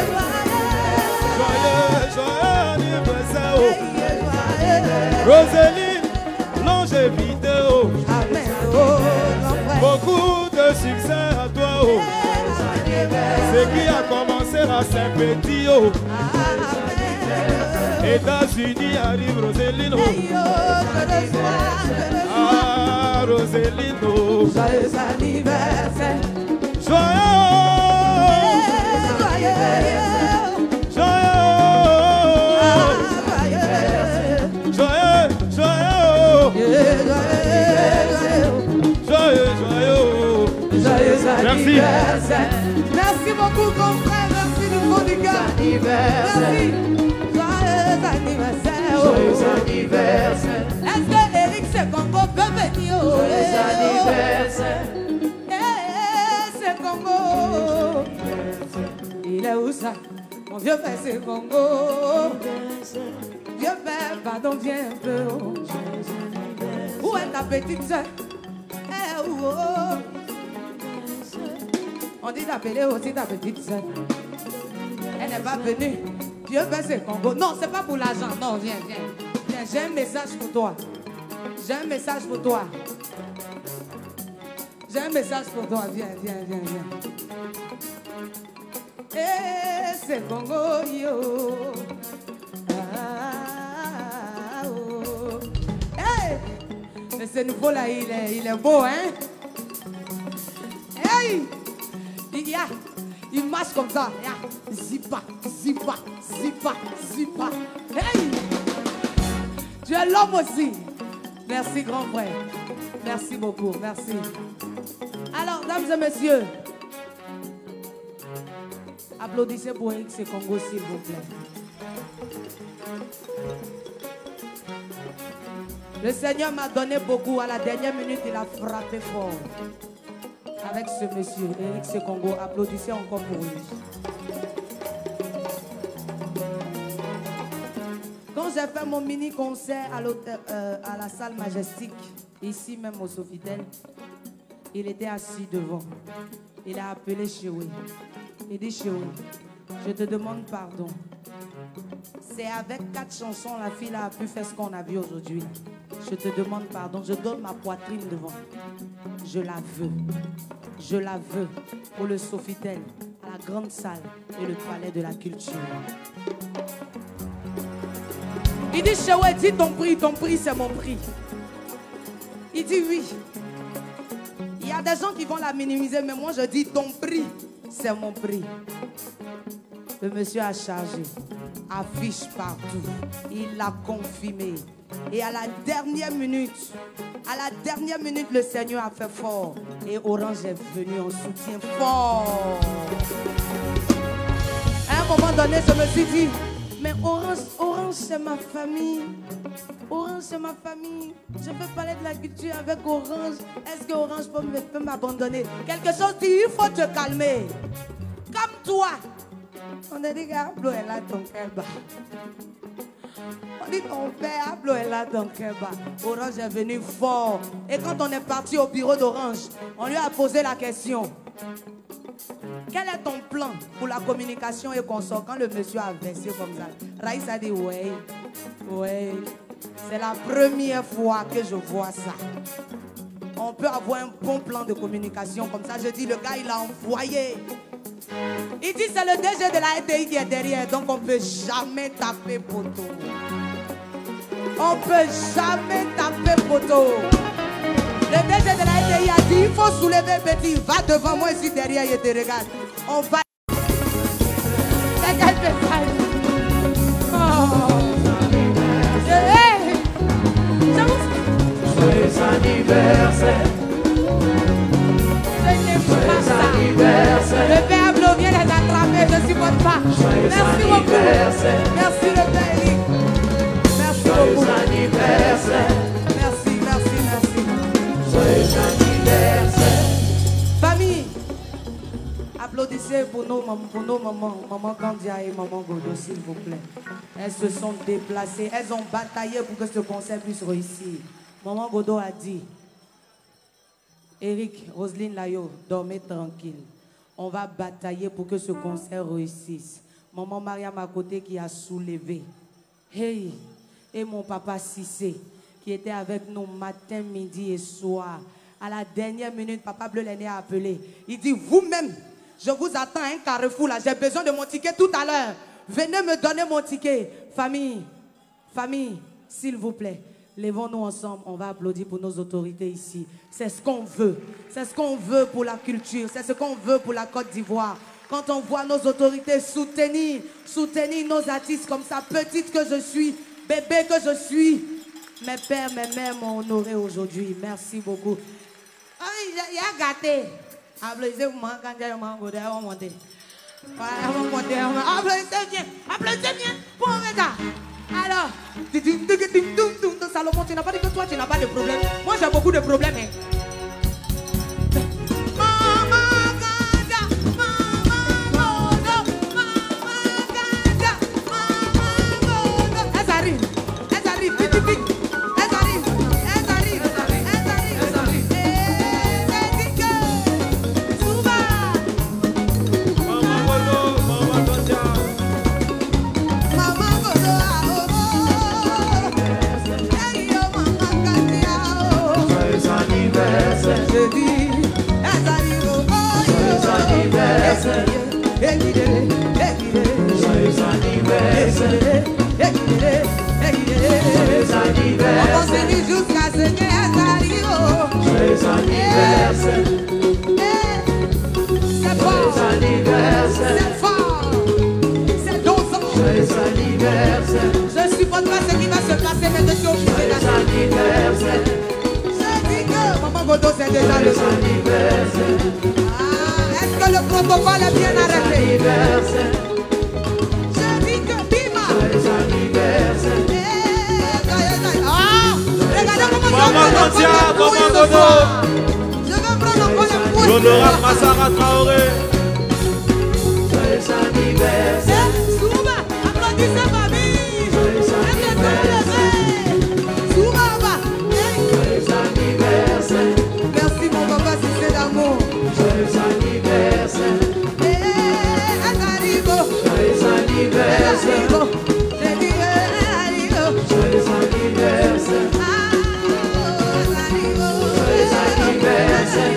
Joyeux anniversaire! Oh. Roséline, longévité! Oh. Amen. Oh, beaucoup de succès à toi! Oh. Ce qui a commencé à Saint-Petit! Oh. États-Unis arrive Roséline! Oh. Ah, Roséline! Oh. Joyeux anniversaire. Joyeux! Merci. Merci beaucoup, grand frère. Merci du fond du cœur. Merci. Joyeux anniversaire. Joyeux anniversaire. Est-ce que Eric Sekongo peut venir? Joyeux anniversaire. C'est Congo. Il est où ça? Mon vieux père, c'est Congo. Vieux père, pardon, viens un peu. Où est ta petite soeur? On dit d'appeler aussi ta petite soeur. Elle n'est pas venue. Dieu fait ce Congo. Non, c'est pas pour l'argent. Non, viens. J'ai un message pour toi. J'ai un message pour toi. Viens. Eh, c'est Congo, yo. Ah, oh. Hey! Mais ce nouveau là, il est beau, hein? Hey! Il marche comme ça. Zipa, zipa, zipa, zipa. Hey! Tu es l'homme aussi. Merci, grand frère. Merci beaucoup, merci. Alors, dames et messieurs, applaudissez pour Eric Congo, s'il vous plaît. Le Seigneur m'a donné beaucoup. À la dernière minute, il a frappé fort. Avec ce monsieur, Eric Congo, applaudissez encore pour lui. Quand j'ai fait mon mini-concert à la salle Majestique, ici même au Sofitel, il était assis devant. Il a appelé Chéoui. Il dit, Chéoui, je te demande pardon. C'est avec 4 chansons, la fille a pu faire ce qu'on a vu aujourd'hui. Je te demande pardon. Je donne ma poitrine devant. Je la veux. Je la veux pour le Sofitel, à la grande salle et le palais de la culture. Il dit, Chéoui, dis ton prix c'est mon prix. Il dit oui. Il y a des gens qui vont la minimiser, mais moi je dis ton prix, c'est mon prix. Le monsieur a chargé, affiche partout, il l'a confirmé. Et à la dernière minute, le Seigneur a fait fort. Et Orange est venu en soutien fort. À un moment donné, je me suis dit, mais Orange c'est ma famille. Orange c'est ma famille. Je peux parler de la culture avec Orange. Est-ce que Orange peut m'abandonner? Quelque chose dit, il faut te calmer. Comme toi. On a dit, Ablo est là, ton cœur bat. On dit, ton père, Ablo est là, ton cœur bat. Orange est venu fort. Et quand on est parti au bureau d'Orange, on lui a posé la question. Quel est ton plan pour la communication et consort? Quand le monsieur a versé comme ça, Raïs a dit, ouais, c'est la première fois que je vois ça. On peut avoir un bon plan de communication comme ça. Je dis, le gars, il a envoyé. Il dit, c'est le DG de la RTI qui est derrière, donc on ne peut jamais taper poteau. On ne peut jamais taper poteau. Le DG de la RTI a dit, il faut soulever petit, va devant moi ici derrière, il te regarde. On va... C'est quel message? Joyeux anniversaire. Le père Ablo vient les attraper, je ne supporte pas. Merci beaucoup. Merci le père Eric. Merci beaucoup. Anniversaire. Merci. Joyeux anniversaire. Famille, applaudissez pour nos mamans, maman Kandia et maman Godo, s'il vous plaît. Elles se sont déplacées, elles ont bataillé pour que ce concert puisse réussir. Maman Godo a dit, Eric, Roselyne Layo, dormez tranquille. On va batailler pour que ce concert réussisse. Maman Mariam à côté qui a soulevé. Hey, et mon papa Cissé, qui était avec nous matin, midi et soir. À la dernière minute, papa Bleu L'aîné a appelé. Il dit, vous-même, je vous attends à un carrefour là. J'ai besoin de mon ticket tout à l'heure. Venez me donner mon ticket. Famille, s'il vous plaît. Lèvons-nous ensemble, on va applaudir pour nos autorités ici. C'est ce qu'on veut. C'est ce qu'on veut pour la culture. C'est ce qu'on veut pour la Côte d'Ivoire. Quand on voit nos autorités soutenir nos artistes comme ça, petite que je suis, bébé que je suis, mes pères, mes mères m'ont honoré aujourd'hui. Merci beaucoup. Il a gâté. Applaudissez-moi quand il y a un mango, on va monter. Applaudissez bien. Applaudissez bien. Pour un retard. Alors, Salomon, tu n'as pas dit que toi, tu n'as pas de problème. Moi, j'ai beaucoup de problèmes. Hein. Elles arrivent, vite. Elles arrivent. jusqu'à ce qu'elle arrive. Joyeux anniversaire. C'est fort. Joyeux anniversaire. C'est fort. C'est dansant. Joyeux anniversaire. Je ne supporte pas ce qui va se passer, mais je suis obligée Joyeux d'attendre. anniversaire. Je dis que Maman Godo, c'est déjà le Joyeux anniversaire. Est-ce que le protocole est bien arrêté? Anniversaire. Je dis que Bima. Joyeux anniversaire. Regardez comment Maman Kandia, Maman Godo. Je veux prendre encore le pouce. L'honorable Massara Traoré. Joyeux anniversaire. Souba, applaudissez ma vie. Joyeux anniversaire. Souba, va. Joyeux anniversaire. Merci mon papa, si c'est d'amour. Joyeux anniversaire. Arrivo. Joyeux anniversaire. Je dis arrivo. Joyeux anniversaire. Joyeux anniversaire.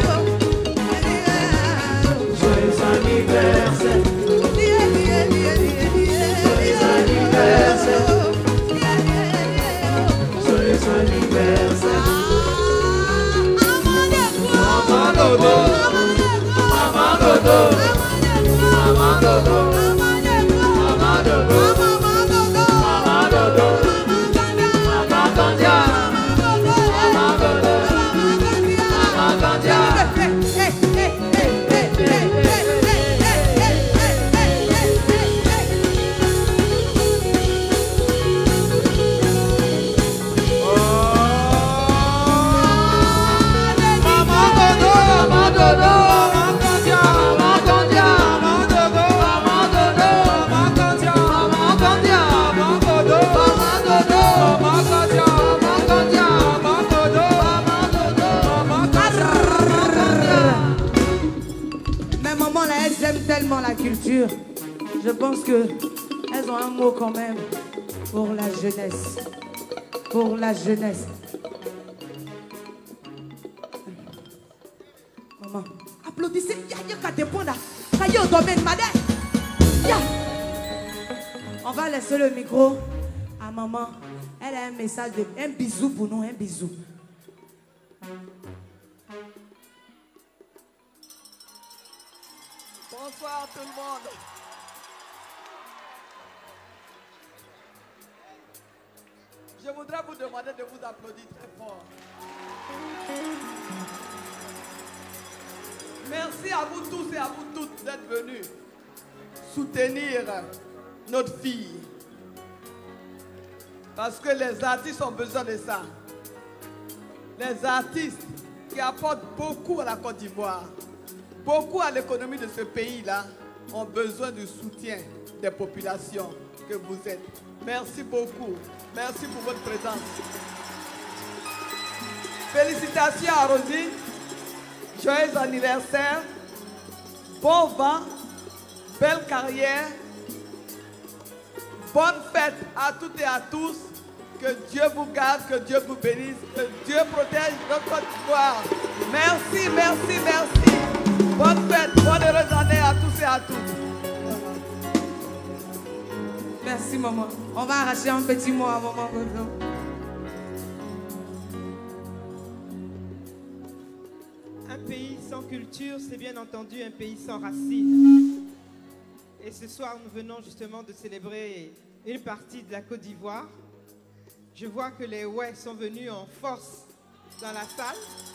Joyeux anniversaire. Joyeux anniversaire. Maman Godo. Maman Godo. Maman Godo. Maman Godo. Maman Godo. Maman Kandia. Maman Godo. Maman Kandia. Maman Godo. Maman Godo. Maman Kandia. Maman Kandia. Maman Godo. Maman Godo. Maman Kandia. Maman Kandia. Maman Godo. Maman Godo. Maman Kandia. Maman Kandia. Maman Godo. Maman Godo. Maman Kandia. Mais maman là, elles aiment tellement la culture. Je pense que elles ont un mot quand même pour la jeunesse. Pour la jeunesse. Maman, applaudissez. Ya qu'à dépendre. Kaye au domaine, madame. Ya. On va laisser le micro à maman. Elle a un message de un bisou pour nous, un bisou. Bonsoir tout le monde. Je voudrais vous demander de vous applaudir très fort. Merci à vous tous et à vous toutes d'être venus soutenir notre fille. Parce que les artistes ont besoin de ça. Les artistes qui apportent beaucoup à la Côte d'Ivoire, beaucoup à l'économie de ce pays-là, ont besoin du soutien des populations que vous êtes. Merci beaucoup. Merci pour votre présence. Félicitations à Rosine. Joyeux anniversaire. Bon vent. Belle carrière. Bonne fête à toutes et à tous. Que Dieu vous garde, que Dieu vous bénisse, que Dieu protège notre Côte d'Ivoire. Merci, merci, merci. Bonne fête, bonne heureuse année à tous et à toutes. Merci maman. On va arracher un petit mot à maman Godo. Un pays sans culture, c'est bien entendu un pays sans racines. Et ce soir, nous venons justement de célébrer une partie de la Côte d'Ivoire. Je vois que les ouais sont venus en force dans la salle.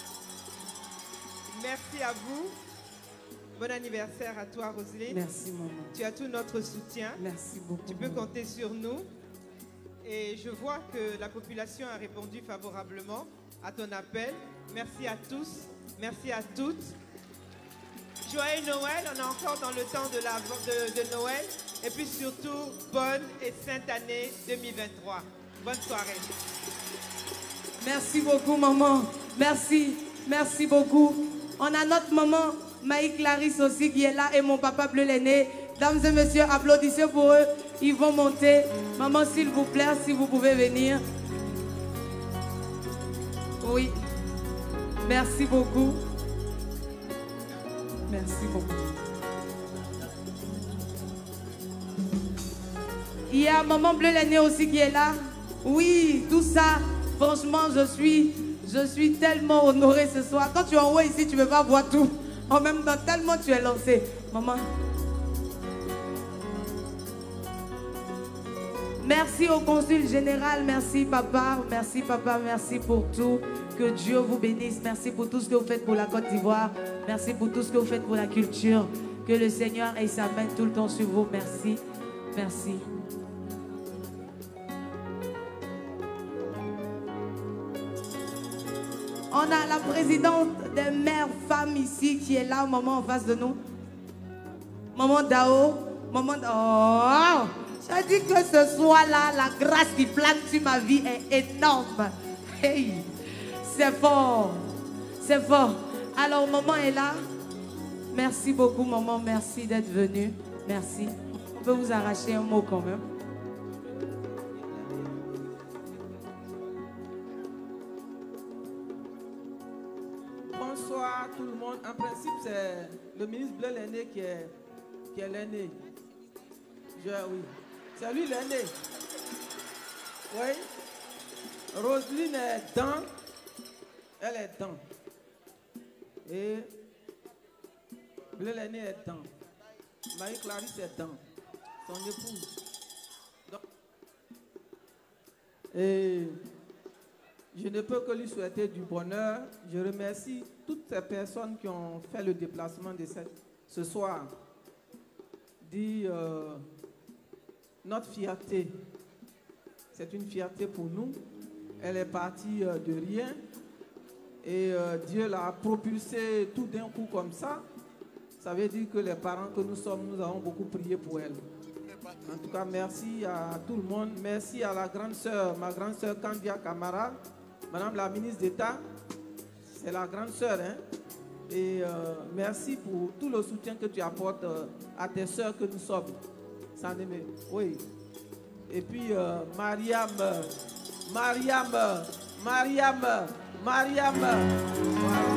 Merci à vous. Bon anniversaire à toi, Roselyne. Merci maman. Tu as tout notre soutien. Merci beaucoup. Tu peux maman. compter sur nous. Et je vois que la population a répondu favorablement à ton appel. Merci à tous. Merci à toutes. Joyeux Noël. On est encore dans le temps de Noël. Et puis surtout, bonne et sainte année 2023. Bonne soirée. Merci beaucoup maman. Merci. Merci beaucoup. On a notre maman Maï Clarisse aussi qui est là et mon papa Bleu l'aîné. Dames et messieurs, applaudissez pour eux. Ils vont monter. Maman, s'il vous plaît, si vous pouvez venir. Oui. Merci beaucoup. Merci beaucoup. Il y a maman Bleu l'aîné aussi qui est là. Oui, tout ça, Franchement, je suis tellement honorée ce soir. Quand tu es en haut ici, tu ne peux pas voir tout. En même temps, tellement tu es lancée. Maman. Merci au consul général. Merci papa. Merci papa. Merci pour tout. Que Dieu vous bénisse. Merci pour tout ce que vous faites pour la Côte d'Ivoire. Merci pour tout ce que vous faites pour la culture. Que le Seigneur ait sa main tout le temps sur vous. Merci. Merci. On a la présidente des mères femmes ici qui est là, maman en face de nous. Maman Dao. Maman Dao. Oh, j'ai dit que ce soir-là, la grâce qui plane sur ma vie est énorme. Hey, c'est fort. C'est fort. Alors, maman est là. Merci beaucoup, maman. Merci d'être venue. Merci. On peut vous arracher un mot quand même. Bonsoir tout le monde. En principe, c'est le ministre Bleu l'aîné qui est l'aîné. Oui. C'est lui l'aîné. Oui. Roselyne est dans. Elle est dans. Et Bleu l'aîné est dans. Marie-Clarisse est dans. Son épouse. Donc, et je ne peux que lui souhaiter du bonheur. Je remercie toutes ces personnes qui ont fait le déplacement de ce soir. Notre fierté, c'est une fierté pour nous. Elle est partie de rien. Et Dieu l'a propulsée tout d'un coup comme ça. Ça veut dire que les parents que nous sommes, nous avons beaucoup prié pour elle. En tout cas, merci à tout le monde. Merci à la grande sœur, ma grande sœur Candia Camara. Madame la ministre d'État, c'est la grande sœur, hein? Et merci pour tout le soutien que tu apportes à tes sœurs que nous sommes. Oui. Et puis Mariam. Voilà.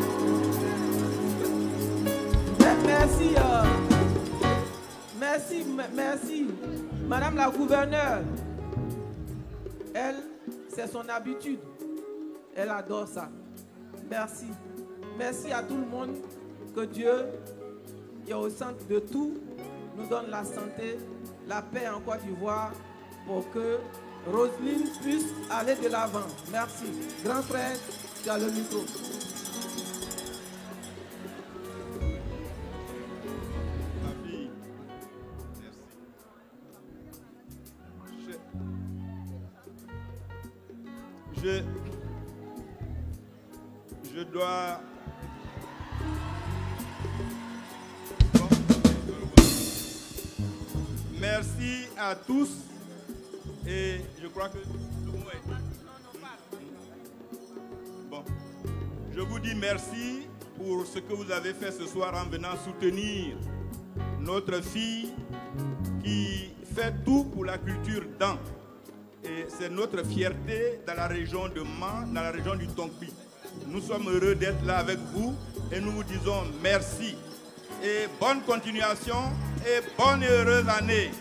Merci. Madame la gouverneure, elle, c'est son habitude. Elle adore ça. Merci. Merci à tout le monde. Que Dieu, qui est au centre de tout, nous donne la santé, la paix en Côte d'Ivoire pour que Roselyne puisse aller de l'avant. Merci. Grand frère, tu as le micro. Ma fille, merci. Je dois... Merci à tous et je crois que le mot est... Bon, je vous dis merci pour ce que vous avez fait ce soir en venant soutenir notre fille qui fait tout pour la culture dans. Et c'est notre fierté dans la région de Man, dans la région du Tongpi. Nous sommes heureux d'être là avec vous et nous vous disons merci. Et bonne continuation et bonne et heureuse année.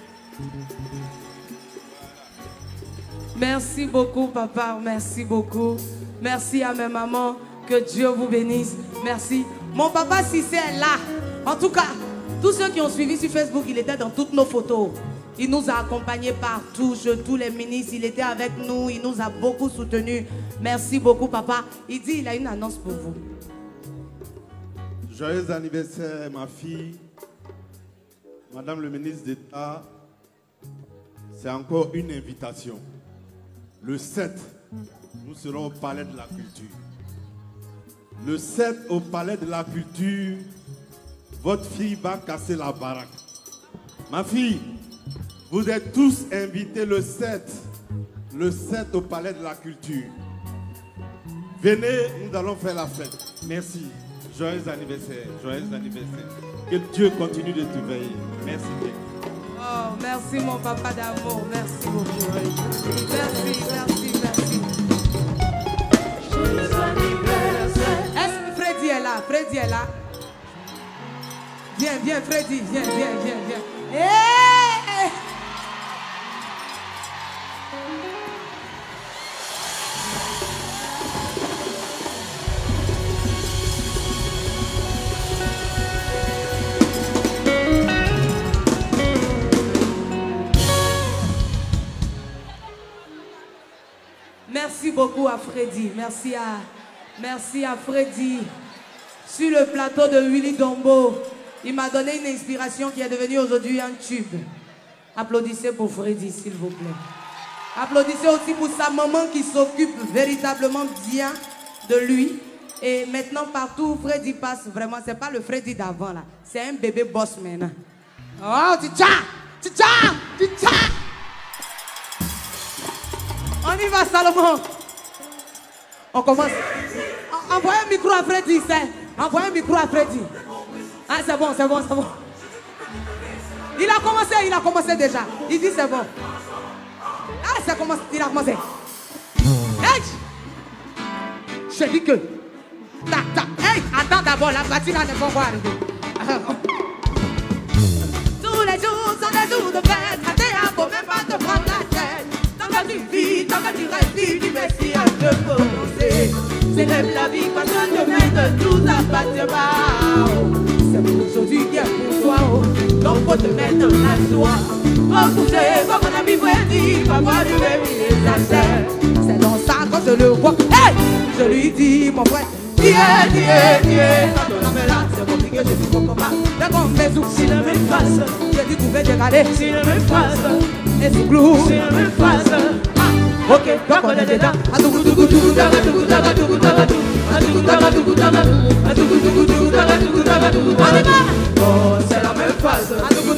Merci beaucoup, papa. Merci beaucoup. Merci à mes mamans. Que Dieu vous bénisse. Merci. Mon papa Cissé est là. En tout cas, tous ceux qui ont suivi sur Facebook, il était dans toutes nos photos. Il nous a accompagnés partout, tous les ministres, il était avec nous, il nous a beaucoup soutenus. Merci beaucoup, papa. Il dit, il a une annonce pour vous. Joyeux anniversaire, ma fille. Madame le ministre d'État, c'est encore une invitation. Le 7, nous serons au Palais de la Culture. Le 7, au Palais de la Culture, votre fille va casser la baraque. Ma fille, vous êtes tous invités le 7 au Palais de la Culture. Venez, nous allons faire la fête. Merci. Joyeux anniversaire, joyeux anniversaire. Que Dieu continue de te veiller. Merci bien. Oh, merci mon papa d'amour. Merci beaucoup. Merci, merci, merci. Est-ce que Freddy est là? Freddy est là? Viens, Freddy. Viens. Hey! beaucoup à Freddy. Merci à Freddy. Sur le plateau de Willy Dombo, il m'a donné une inspiration qui est devenue aujourd'hui un tube. Applaudissez pour Freddy, s'il vous plaît. Applaudissez aussi pour sa maman qui s'occupe véritablement bien de lui. Et maintenant, partout où Freddy passe, vraiment, c'est pas le Freddy d'avant, là. C'est un bébé boss maintenant. Oh, tcha! On y va, Salomon. On commence. Envoyez un micro à Freddy, envoyez un micro à Freddy. Ah, c'est bon. Il a commencé déjà. Il dit c'est bon. Ah, il a commencé. Hey! Je dis que. Hey, attends d'abord, la partie là ne va pas arriver. Tous les jours sont des jours de fête. Il faut même pas te prendre la tête. Tant que tu vis, tant que tu respires, tu merci à te prononcer. Célèbre la vie parce que demain de tout appartient pas. C'est pour aujourd'hui qui est pour toi. Donc faut te mettre dans la joie. Repousser comme mon ami Freddy, papa du bébé les achètes. C'est dans ça quand je le vois. Hey! Je lui dis mon frère. Quand on avait là, c'est compliqué, je dis qu'on pas. D'accord, mais où c'est la même face. J'ai dit pouvez décaler. C'est la même face. Et c'est glou. C'est la même face. Ok, donc on est dedans. Oh, c'est la même phase.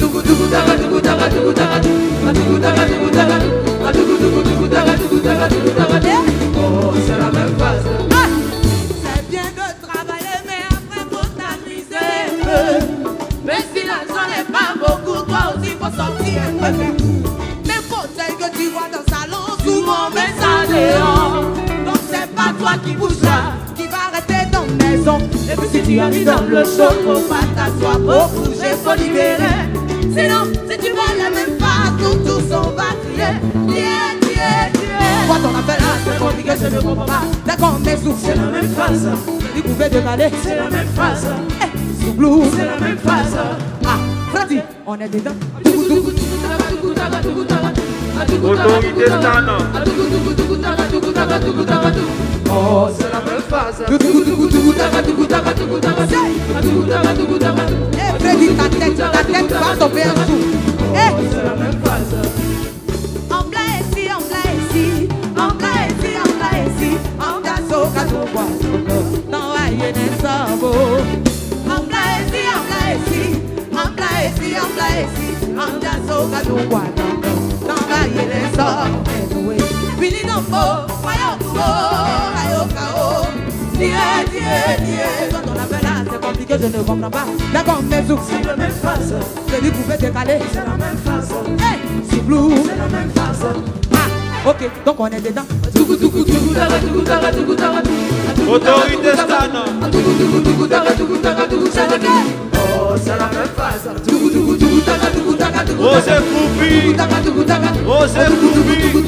Oh, c'est la même phase. C'est bien de travailler, mais après faut t'amuser. Mais si l'argent n'est pas beaucoup, toi aussi faut sortir un peu. Les fauteuils que tu vois dans le salon, souvent met ça dehors. Donc c'est pas toi qui bougeras, qui va rester dans la maison. Et puis si tu as mis dans le chaud, faut pas t'asseoir pour bouger, faut libérer. Sinon, si tu vois la même face, tous on va crier. Quoi ton appel là, c'est compliqué, je ne comprends pas. D'accord, mais sous, c'est la même phase. Tu pouvais décaler, c'est la même phase. Sous blue, c'est la même phase. Ah, Freddy, on est dedans. Autorité Stana. Oh, c'est la même phase. Eh, Freddy, ta tête va tomber en dessous. Eh, c'est la même phase. En plein ici, en dasso, kadouba, dans la yéné sabo. En plein ici, en dasso, kadouba, dans la yéné sabo. Billy Dombo, Ayokao, quand on appelle là, c'est compliqué, je ne comprends pas. D'accord, mais c'est la même phase. Je dis, pouvez décaler, c'est la même phase. Hey, c'est blue, c'est la même phase. Ah, ok, donc on est dedans. Autorité Stana. Oh, c'est la même phase. Oh, c'est Koupi. Oh, c'est Koupi.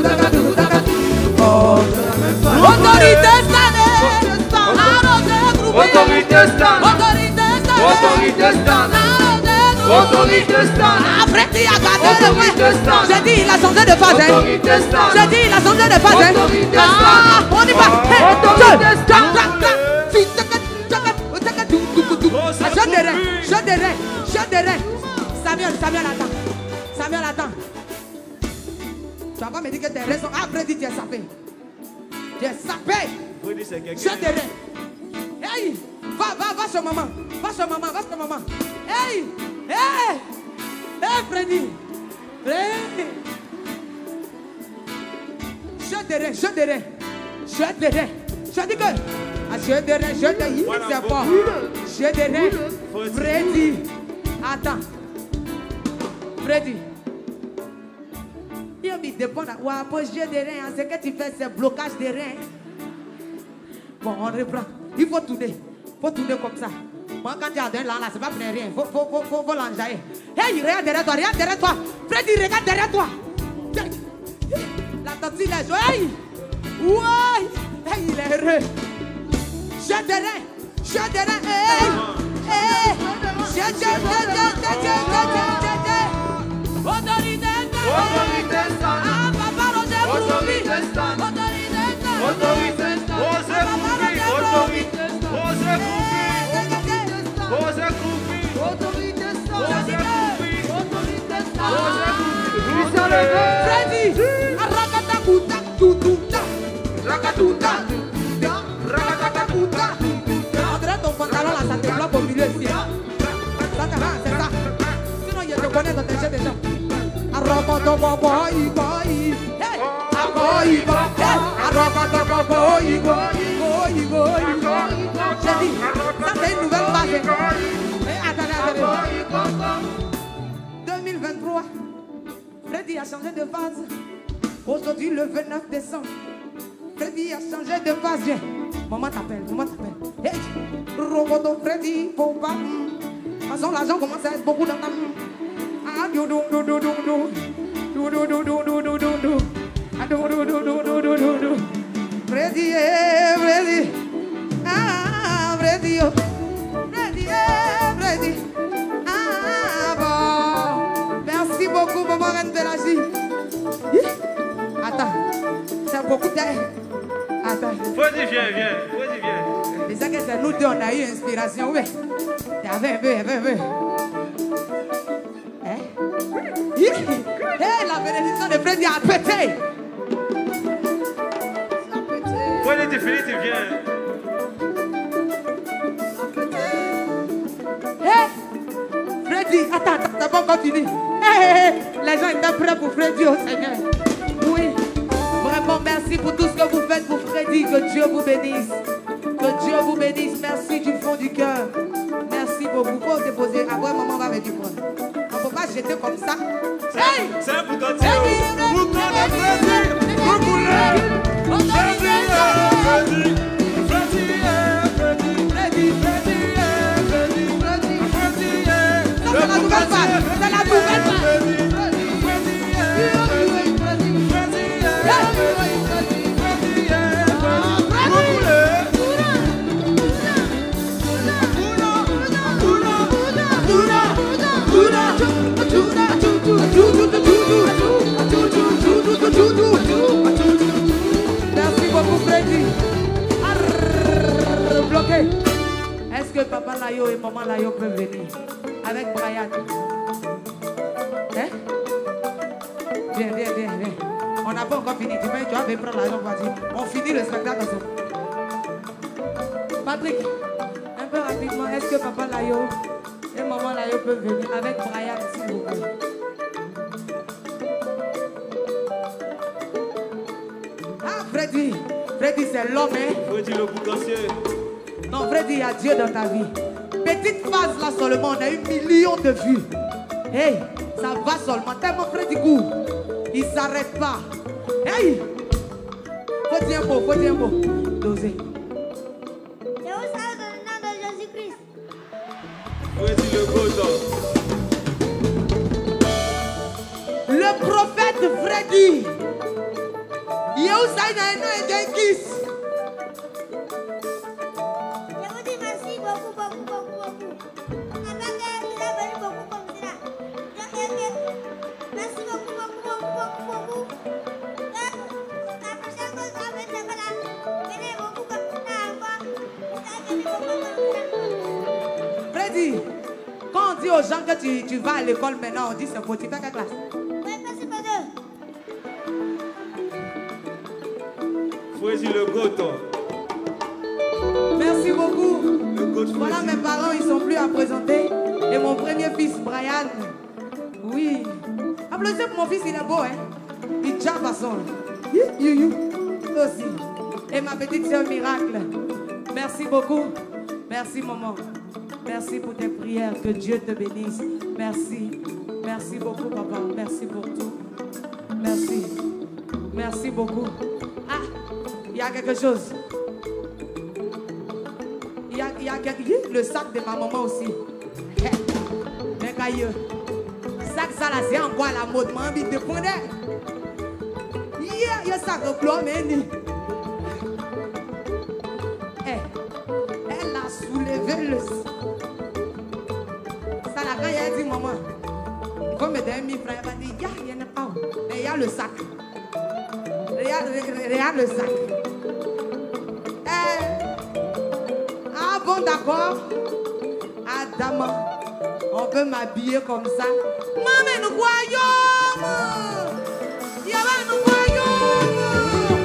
Oh, c'est la même phase. Autorité Stana. Autorité Stana. Autorité Stana. Autorité Stana. Après, il a gardé le point. J'ai dit, il a changé de phase. J'ai dit, il a changé de phase. Ah, on y va. Autorité Stana. Je dirais. Samuel, attends. Tu vas pas me dire que tes raisons. Après, dis, tu es sapé. Je dirais. Hey, va chez maman. Va chez maman. Hey, Freddy. Je dirais. Je dis que. Je dirais, c'est fort. Je dirais, Freddy. Attends. Freddy. Il me dépend. Je dirais, ce que tu fais, c'est blocage des reins. Bon, on reprend. Il faut tourner. Comme ça. Moi, quand tu as donné là, c'est pas prendre rien. Faut l'enjailler. Hey, regarde derrière toi. Freddy, regarde derrière toi. La tante, il est joué. Hey, il est heureux. Je dirais. J'ai dit, ça c'est une nouvelle base. Attendez. 2023, Freddy a changé de phase. Aujourd'hui, le 29 décembre, Freddy a changé de phase. Maman t'appelle, maman t'appelle. Hey, Roboto Freddy, faut pas. De toute façon, l'argent commence à être beaucoup dans ta main. Ah, do do do do do do. Do do do do do do do do. Ah, do do do do do do do do. Freddy, Freddy. Ah, Freddy, oh. Freddy, Freddy. Ah, bon. Merci beaucoup, maman Reine Pélagie. Attends, c'est beaucoup d'air. Attends. Freddy, viens. Freddy, viens. C'est ça que c'est nous deux, on a eu inspiration, oui. Viens un peu. Hein? Hey, la bénédiction de Freddy a pété. Freddy, tu finis, tu viens. Hey, Freddy, attends, t'as pas encore fini. Hey, les gens étaient prêts pour Freddy, oh Seigneur. Oui, vraiment merci pour tout ce que vous faites pour Freddy. Que Dieu vous bénisse. Que Dieu vous bénisse. Merci du fond du cœur. Merci beaucoup. Faut déposer. Après, maman va venir prendre. On ne peut pas jeter comme ça. Hey! C'est pour ton Dieu. Vous connaissez Freddy. Vous voulez. C'est la nouvelle phase. C'est la nouvelle phase. Merci beaucoup Freddy. Bloqué. Est-ce que papa Layo et maman Layo peuvent venir avec Brian? Hein? Viens. On n'a pas encore fini. Tu vas venir prendre l'argent, vas-y. On finit le spectacle ensemble. Patrick, un peu rapidement, est-ce que papa Layo et maman Layo peuvent venir avec Brian, s'il vous plaît? Ah, Freddy, c'est l'homme, hein? Freddy le boucancier. Non, Freddy, il y a Dieu dans ta vie. Petite phase là seulement, on a eu millions de vues. Hey, ça va seulement. Tellement Freddy court. Il ne s'arrête pas. Hey! Faut dire un mot. Dosez. Je vous salue dans le nom de Jésus-Christ. Freddy le Gozo. Le prophète Freddy. Yehoussaï n'a un et kiss. Je vous dis merci beaucoup. Après qu'il a venu beaucoup comme cela. Merci beaucoup. La prochaine fois que vous venez là, venez beaucoup comme ça encore. Freddy, quand on dit aux gens que tu vas à l'école maintenant, on dit c'est pour tu fais quelle classe? Oui, merci pour deux. Freddy le Goto. Merci beaucoup. Le Goto. Voilà mes parents, ils sont plus à présenter. Et mon premier fils, Brian. Oui. Applaudissez pour mon fils, il est beau, hein? Il tient façon. Aussi. Et ma petite sœur Miracle. Merci beaucoup. Merci, maman. Merci pour tes prières. Que Dieu te bénisse. Merci. Merci beaucoup, papa. Merci pour tout. Merci. Merci beaucoup. Ah, il y a quelque chose. Il y a le sac de ma maman aussi. Mais cailleux. Sac ça là, c'est encore à la mode. Moi, envie de prendre. Il y a sac de plomb, mais elle a soulevé le... Ça là, quand il a dit, maman, il faut me donner 1000 francs. Elle va dire, il n'y en a pas. Mais il y a le sac. Regarde le sac. Ah bon, d'accord. Adam, on peut m'habiller comme ça. Maman, nous voyons. Il y a nous voyons.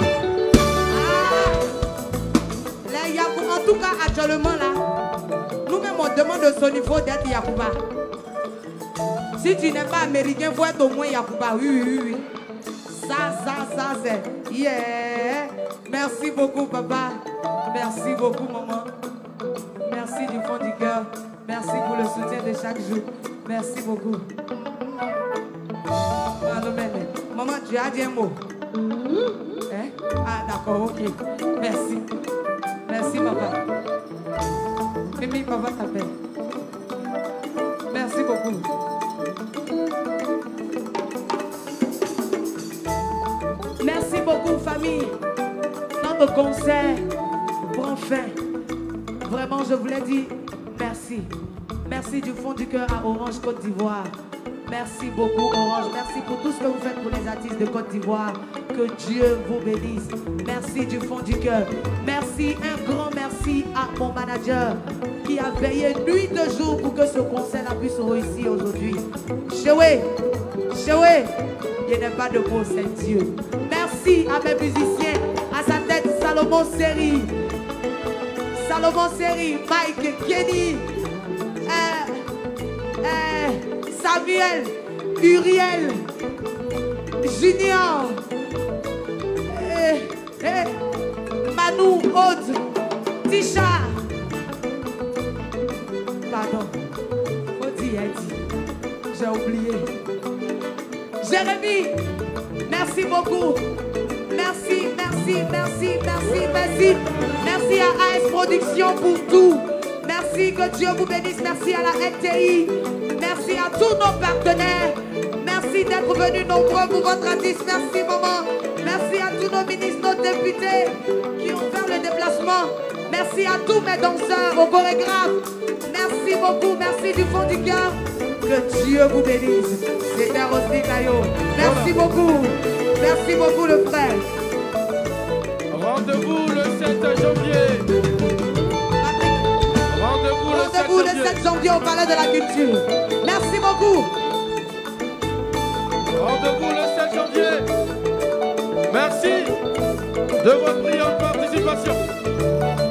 Les Yakuba, en tout cas, actuellement là, nous-mêmes on demande de son niveau d'être Yakuba. Si tu n'es pas américain, il faut être au moins Yakuba. Oui. Ça, c'est. Yeah. Merci beaucoup, papa. Merci beaucoup, maman. Merci du fond du cœur. Merci pour le soutien de chaque jour. Merci beaucoup. Maman, tu as dit un mot? Hein? Ah, d'accord, ok. Merci. Merci, papa. Mimi, papa t'appelle. Merci beaucoup. Merci beaucoup, famille. Notre concert prend fin. Vraiment, je voulais dire merci. Merci du fond du cœur à Orange Côte d'Ivoire. Merci beaucoup, Orange. Merci pour tout ce que vous faites pour les artistes de Côte d'Ivoire. Que Dieu vous bénisse. Merci du fond du cœur. Merci, un grand merci à mon manager qui a veillé nuit de jour pour que ce concert puisse réussir aujourd'hui. Choué, il n'y a pas de mots, c'est Dieu. Merci à mes musiciens, à sa tête Salomon Seri, Mike, Kenny, Samuel, Uriel, Junior, Manu, Aude, Tisha. Pardon, Odi a dit, j'ai oublié. Jérémy, merci beaucoup. Merci à AS Productions pour tout. Merci, que Dieu vous bénisse. Merci à la NTI. Merci à tous nos partenaires. Merci d'être venus nombreux pour votre artiste. Merci, maman. Merci à tous nos ministres, nos députés qui ont fait le déplacement. Merci à tous mes danseurs, aux chorégraphes. Merci beaucoup. Merci du fond du cœur. Que Dieu vous bénisse. C'était Rosy Caillot. Merci beaucoup. Merci beaucoup, le frère. Rendez-vous le 7 janvier. Rendez-vous le 7 janvier au Palais de la Culture. Merci beaucoup. Rendez-vous le 7 janvier. Merci de votre brillante participation.